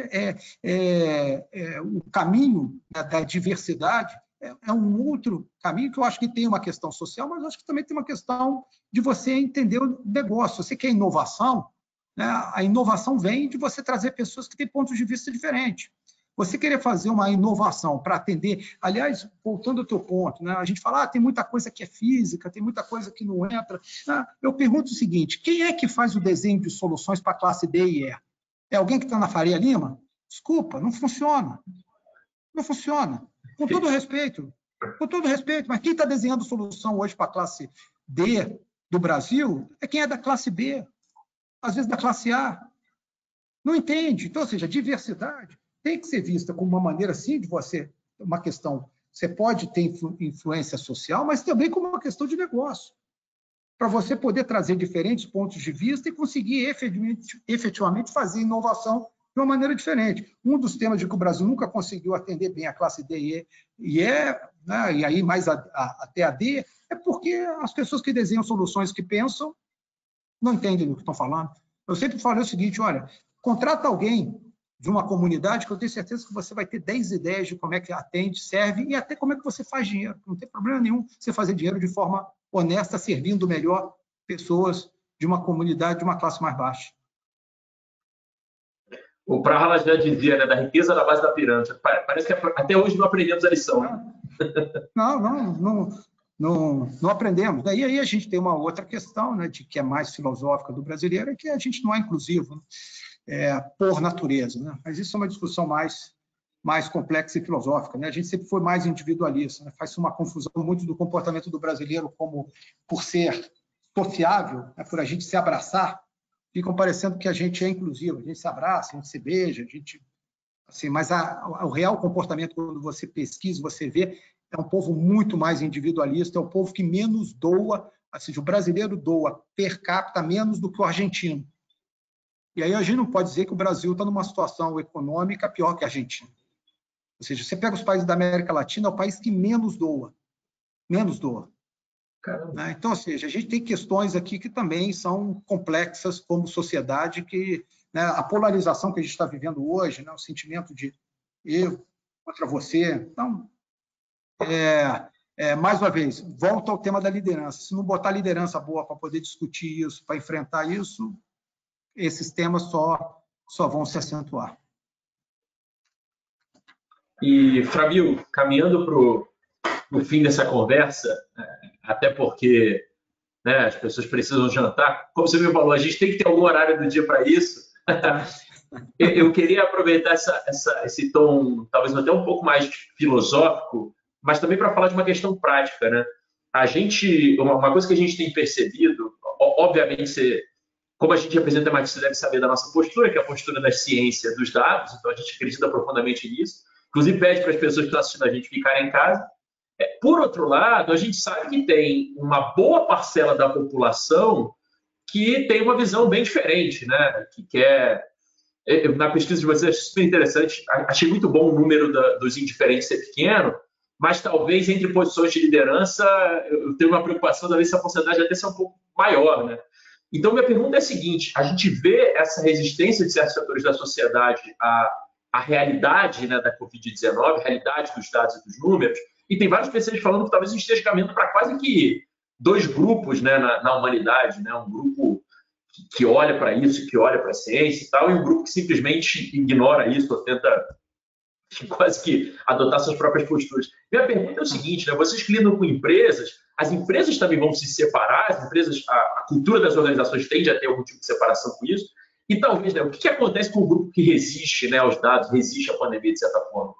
o caminho da diversidade é um outro caminho que eu acho que tem uma questão social, mas eu acho que também tem uma questão de você entender o negócio. Você quer inovação, né? A inovação vem de você trazer pessoas que têm pontos de vista diferentes. Você querer fazer uma inovação para atender... Aliás, voltando ao teu ponto, né? A gente fala, tem muita coisa que é física, tem muita coisa que não entra. Eu pergunto o seguinte, quem é que faz o desenho de soluções para a classe D e E? É alguém que está na Faria Lima? Desculpa, não funciona. Não funciona. Com todo respeito, mas quem está desenhando solução hoje para a classe D do Brasil é quem é da classe B, às vezes da classe A. Não entende. Então, ou seja, a diversidade tem que ser vista como uma maneira, sim, de você, uma questão, você pode ter influência social, mas também como uma questão de negócio, para você poder trazer diferentes pontos de vista e conseguir efetivamente fazer inovação de uma maneira diferente. Um dos temas de que o Brasil nunca conseguiu atender bem a classe D né, e aí mais até a D, é porque as pessoas que desenham soluções que pensam não entendem do que estão falando. Eu sempre falei o seguinte, olha, contrata alguém de uma comunidade que eu tenho certeza que você vai ter 10 ideias de como é que atende, serve e até como é que você faz dinheiro. Não tem problema nenhum você fazer dinheiro de forma honesta, servindo melhor pessoas de uma comunidade de uma classe mais baixa. O Prahala já dizia, né, da riqueza na base da pirâmide. Parece que até hoje não aprendemos a lição. Não aprendemos. Daí aí a gente tem uma outra questão, né, de que é mais filosófica do brasileiro, é que a gente não é inclusivo, né, por natureza. Né? Mas isso é uma discussão mais complexa e filosófica. Né? A gente sempre foi mais individualista. Né? Faz-se uma confusão muito do comportamento do brasileiro como por ser sociável, né, por a gente se abraçar, ficam parecendo que a gente é inclusivo, a gente se abraça, a gente se beija, a gente... Assim, mas o real comportamento, quando você pesquisa, você vê, é um povo muito mais individualista, é o povo que menos doa, assim, o brasileiro doa per capita menos do que o argentino. E aí a gente não pode dizer que o Brasil está numa situação econômica pior que a Argentina. Ou seja, você pega os países da América Latina, é o país que menos doa. Menos doa. Né? Então, ou seja, a gente tem questões aqui que também são complexas como sociedade, que, né, a polarização que a gente está vivendo hoje, né, o sentimento de eu contra você. Então, mais uma vez, volta ao tema da liderança. Se não botar liderança boa para poder discutir isso, para enfrentar isso, esses temas só vão se acentuar. E, Framil, caminhando para o fim dessa conversa, até porque, né, as pessoas precisam jantar, como você me falou, a gente tem que ter algum horário do dia para isso. Eu queria aproveitar esse tom, talvez até um pouco mais filosófico, mas também para falar de uma questão prática, né? Uma coisa que a gente tem percebido, obviamente, como a gente representa mais, você deve saber da nossa postura, que é a postura da ciência dos dados, então a gente acredita profundamente nisso. Inclusive, pede para as pessoas que estão assistindo a gente ficarem em casa. Por outro lado, a gente sabe que tem uma boa parcela da população que tem uma visão bem diferente, né? Que quer... Na pesquisa de vocês, é super interessante, achei muito bom o número dos indiferentes ser pequeno, mas talvez entre posições de liderança eu tenho uma preocupação, talvez essa porcentagem até ser um pouco maior, né? Então, minha pergunta é a seguinte, a gente vê essa resistência de certos setores da sociedade à realidade, né, da Covid-19, a realidade dos dados e dos números, e tem vários especialistas falando que talvez a gente esteja caminhando para quase que dois grupos, né, na humanidade, né? Um grupo que olha para isso, que olha para a ciência e tal, e um grupo que simplesmente ignora isso ou tenta quase que adotar suas próprias posturas. Minha pergunta é o seguinte, né? Vocês que lidam com empresas, as empresas também vão se separar, as empresas, a cultura das organizações tende a ter algum tipo de separação com isso, e talvez, né, o que acontece com o grupo que resiste, né, aos dados, resiste à pandemia de certa forma?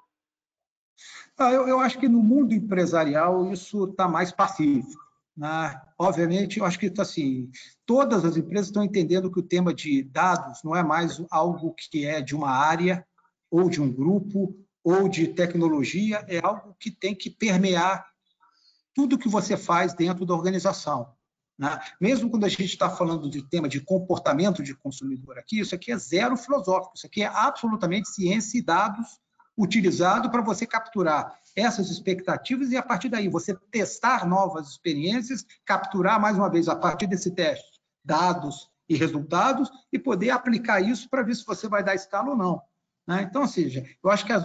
Eu acho que no mundo empresarial isso está mais pacífico. Né? Obviamente, eu acho que assim, todas as empresas estão entendendo que o tema de dados não é mais algo que é de uma área, ou de um grupo, ou de tecnologia, é algo que tem que permear tudo que você faz dentro da organização. Né? Mesmo quando a gente está falando de tema de comportamento de consumidor aqui, isso aqui é zero filosófico, isso aqui é absolutamente ciência e dados utilizado para você capturar essas expectativas e, a partir daí, você testar novas experiências, capturar, mais uma vez, a partir desse teste, dados e resultados e poder aplicar isso para ver se você vai dar escala ou não. Né? Então, ou seja, eu acho que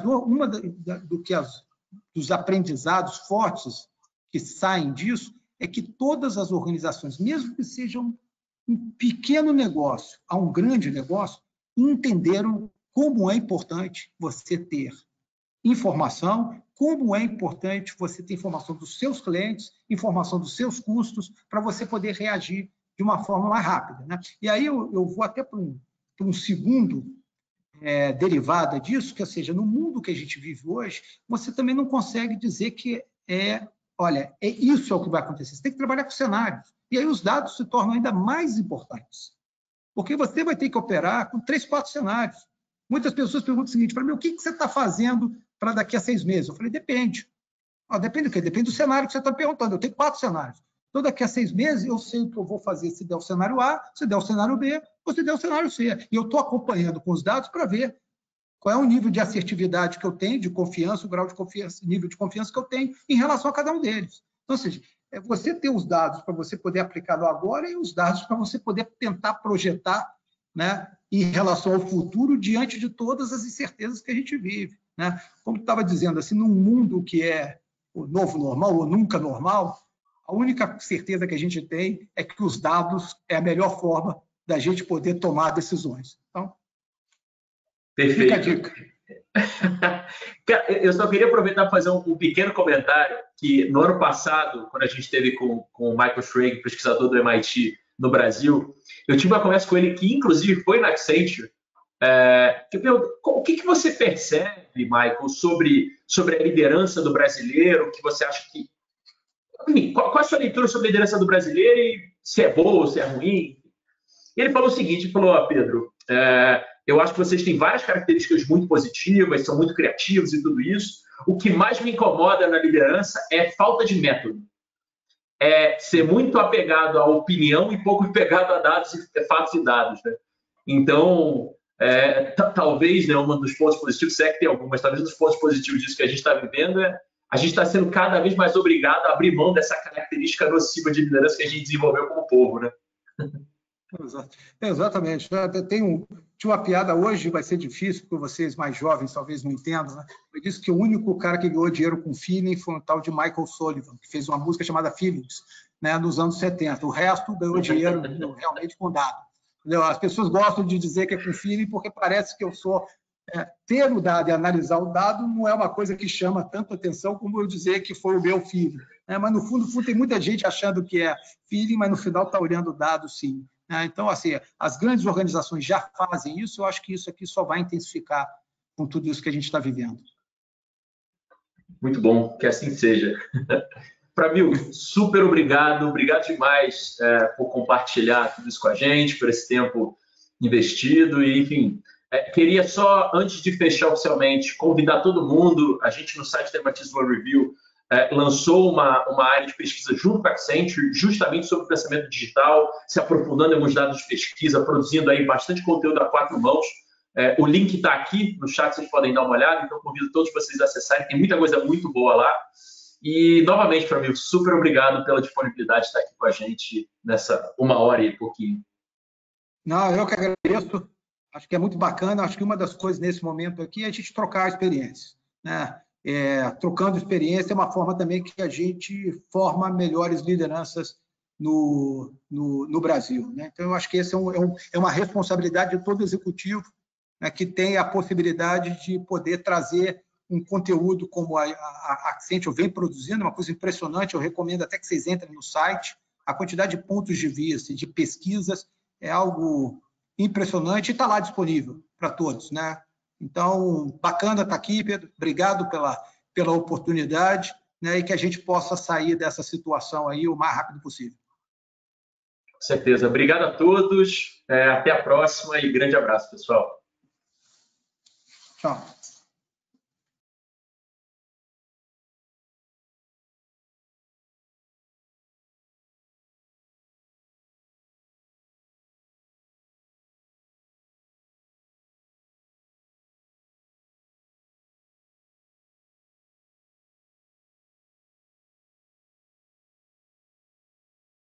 dos aprendizados fortes que saem disso é que todas as organizações, mesmo que sejam um pequeno negócio a um grande negócio, entenderam como é importante você ter informação, como é importante você ter informação dos seus clientes, informação dos seus custos, para você poder reagir de uma forma mais rápida. Né? E aí eu vou até para um segundo derivada disso, que, ou seja, no mundo que a gente vive hoje, você também não consegue dizer que isso é o que vai acontecer. Você tem que trabalhar com cenários. E aí os dados se tornam ainda mais importantes. Porque você vai ter que operar com 3, 4 cenários. Muitas pessoas perguntam o seguinte, para mim, o que você está fazendo para daqui a 6 meses? Eu falei, depende. Depende do quê? Depende do cenário que você está perguntando. Eu tenho 4 cenários. Então, daqui a 6 meses, eu sei o que eu vou fazer se der o cenário A, se der o cenário B, você tem o cenário C. E eu estou acompanhando com os dados para ver qual é o nível de assertividade que eu tenho, de confiança, o grau de confiança, nível de confiança que eu tenho em relação a cada um deles. Então, ou seja, é você ter os dados para você poder aplicar no agora e os dados para você poder tentar projetar, né, em relação ao futuro diante de todas as incertezas que a gente vive, né? Como estava dizendo, assim, num mundo que é o novo normal ou nunca normal, a única certeza que a gente tem é que os dados é a melhor forma da gente poder tomar decisões. Então, perfeito. Fica a dica. Eu só queria aproveitar para fazer um pequeno comentário, que no ano passado, quando a gente esteve com o Michael Schrage, pesquisador do MIT no Brasil, eu tive uma conversa com ele, que inclusive foi na Accenture, o que você percebe, Michael, sobre a liderança do brasileiro, que você acha que... Qual é a sua leitura sobre a liderança do brasileiro e se é boa ou se é ruim? Ele falou o seguinte, falou, Pedro, eu acho que vocês têm várias características muito positivas, são muito criativos e tudo isso. O que mais me incomoda na liderança é falta de método. É ser muito apegado à opinião e pouco apegado a dados, fatos e dados, né? Então, talvez, né, um dos pontos positivos, se é que tem algum, mas talvez um dos pontos positivos disso que a gente está vivendo é a gente está sendo cada vez mais obrigado a abrir mão dessa característica nociva de liderança que a gente desenvolveu como povo, né? Exatamente. Tinha uma piada hoje, vai ser difícil, porque vocês mais jovens talvez não entendam, né? Eu disse que o único cara que ganhou dinheiro com feeling foi um tal de Michael Sullivan, que fez uma música chamada Feelings, né, nos anos 70. O resto ganhou dinheiro realmente com dado. Entendeu? As pessoas gostam de dizer que é com feeling porque parece que eu sou... ter o dado e analisar o dado não é uma coisa que chama tanto atenção como eu dizer que foi o meu feeling. Mas, no fundo, tem muita gente achando que é feeling, mas no final está olhando o dado, sim. Então, assim, as grandes organizações já fazem isso, eu acho que isso aqui só vai intensificar com tudo isso que a gente está vivendo. Muito bom, que assim seja. Fábio, super obrigado demais por compartilhar tudo isso com a gente, por esse tempo investido e, enfim, queria só, antes de fechar oficialmente, convidar todo mundo, a gente no site Tematiza One Review lançou uma área de pesquisa junto com a Accenture, justamente sobre o pensamento digital, se aprofundando em alguns dados de pesquisa, produzindo aí bastante conteúdo a 4 mãos. O link está aqui no chat, vocês podem dar uma olhada, então convido todos vocês a acessarem, tem muita coisa muito boa lá. E, novamente, para mim, super obrigado pela disponibilidade de estar aqui com a gente nessa 1h e pouquinho. Não, eu que agradeço. Acho que é muito bacana. Acho que uma das coisas nesse momento aqui é a gente trocar experiências, né? Trocando experiência é uma forma também que a gente forma melhores lideranças no Brasil, né? Então, eu acho que essa é uma responsabilidade de todo executivo, né, que tem a possibilidade de poder trazer um conteúdo como a Accenture vem produzindo, uma coisa impressionante. Eu recomendo até que vocês entrem no site. A quantidade de pontos de vista e de pesquisas é algo impressionante e está lá disponível para todos, né? Então, bacana estar aqui, Pedro. Obrigado pela oportunidade, né, e que a gente possa sair dessa situação aí o mais rápido possível. Com certeza. Obrigado a todos. Até a próxima e grande abraço, pessoal. Tchau.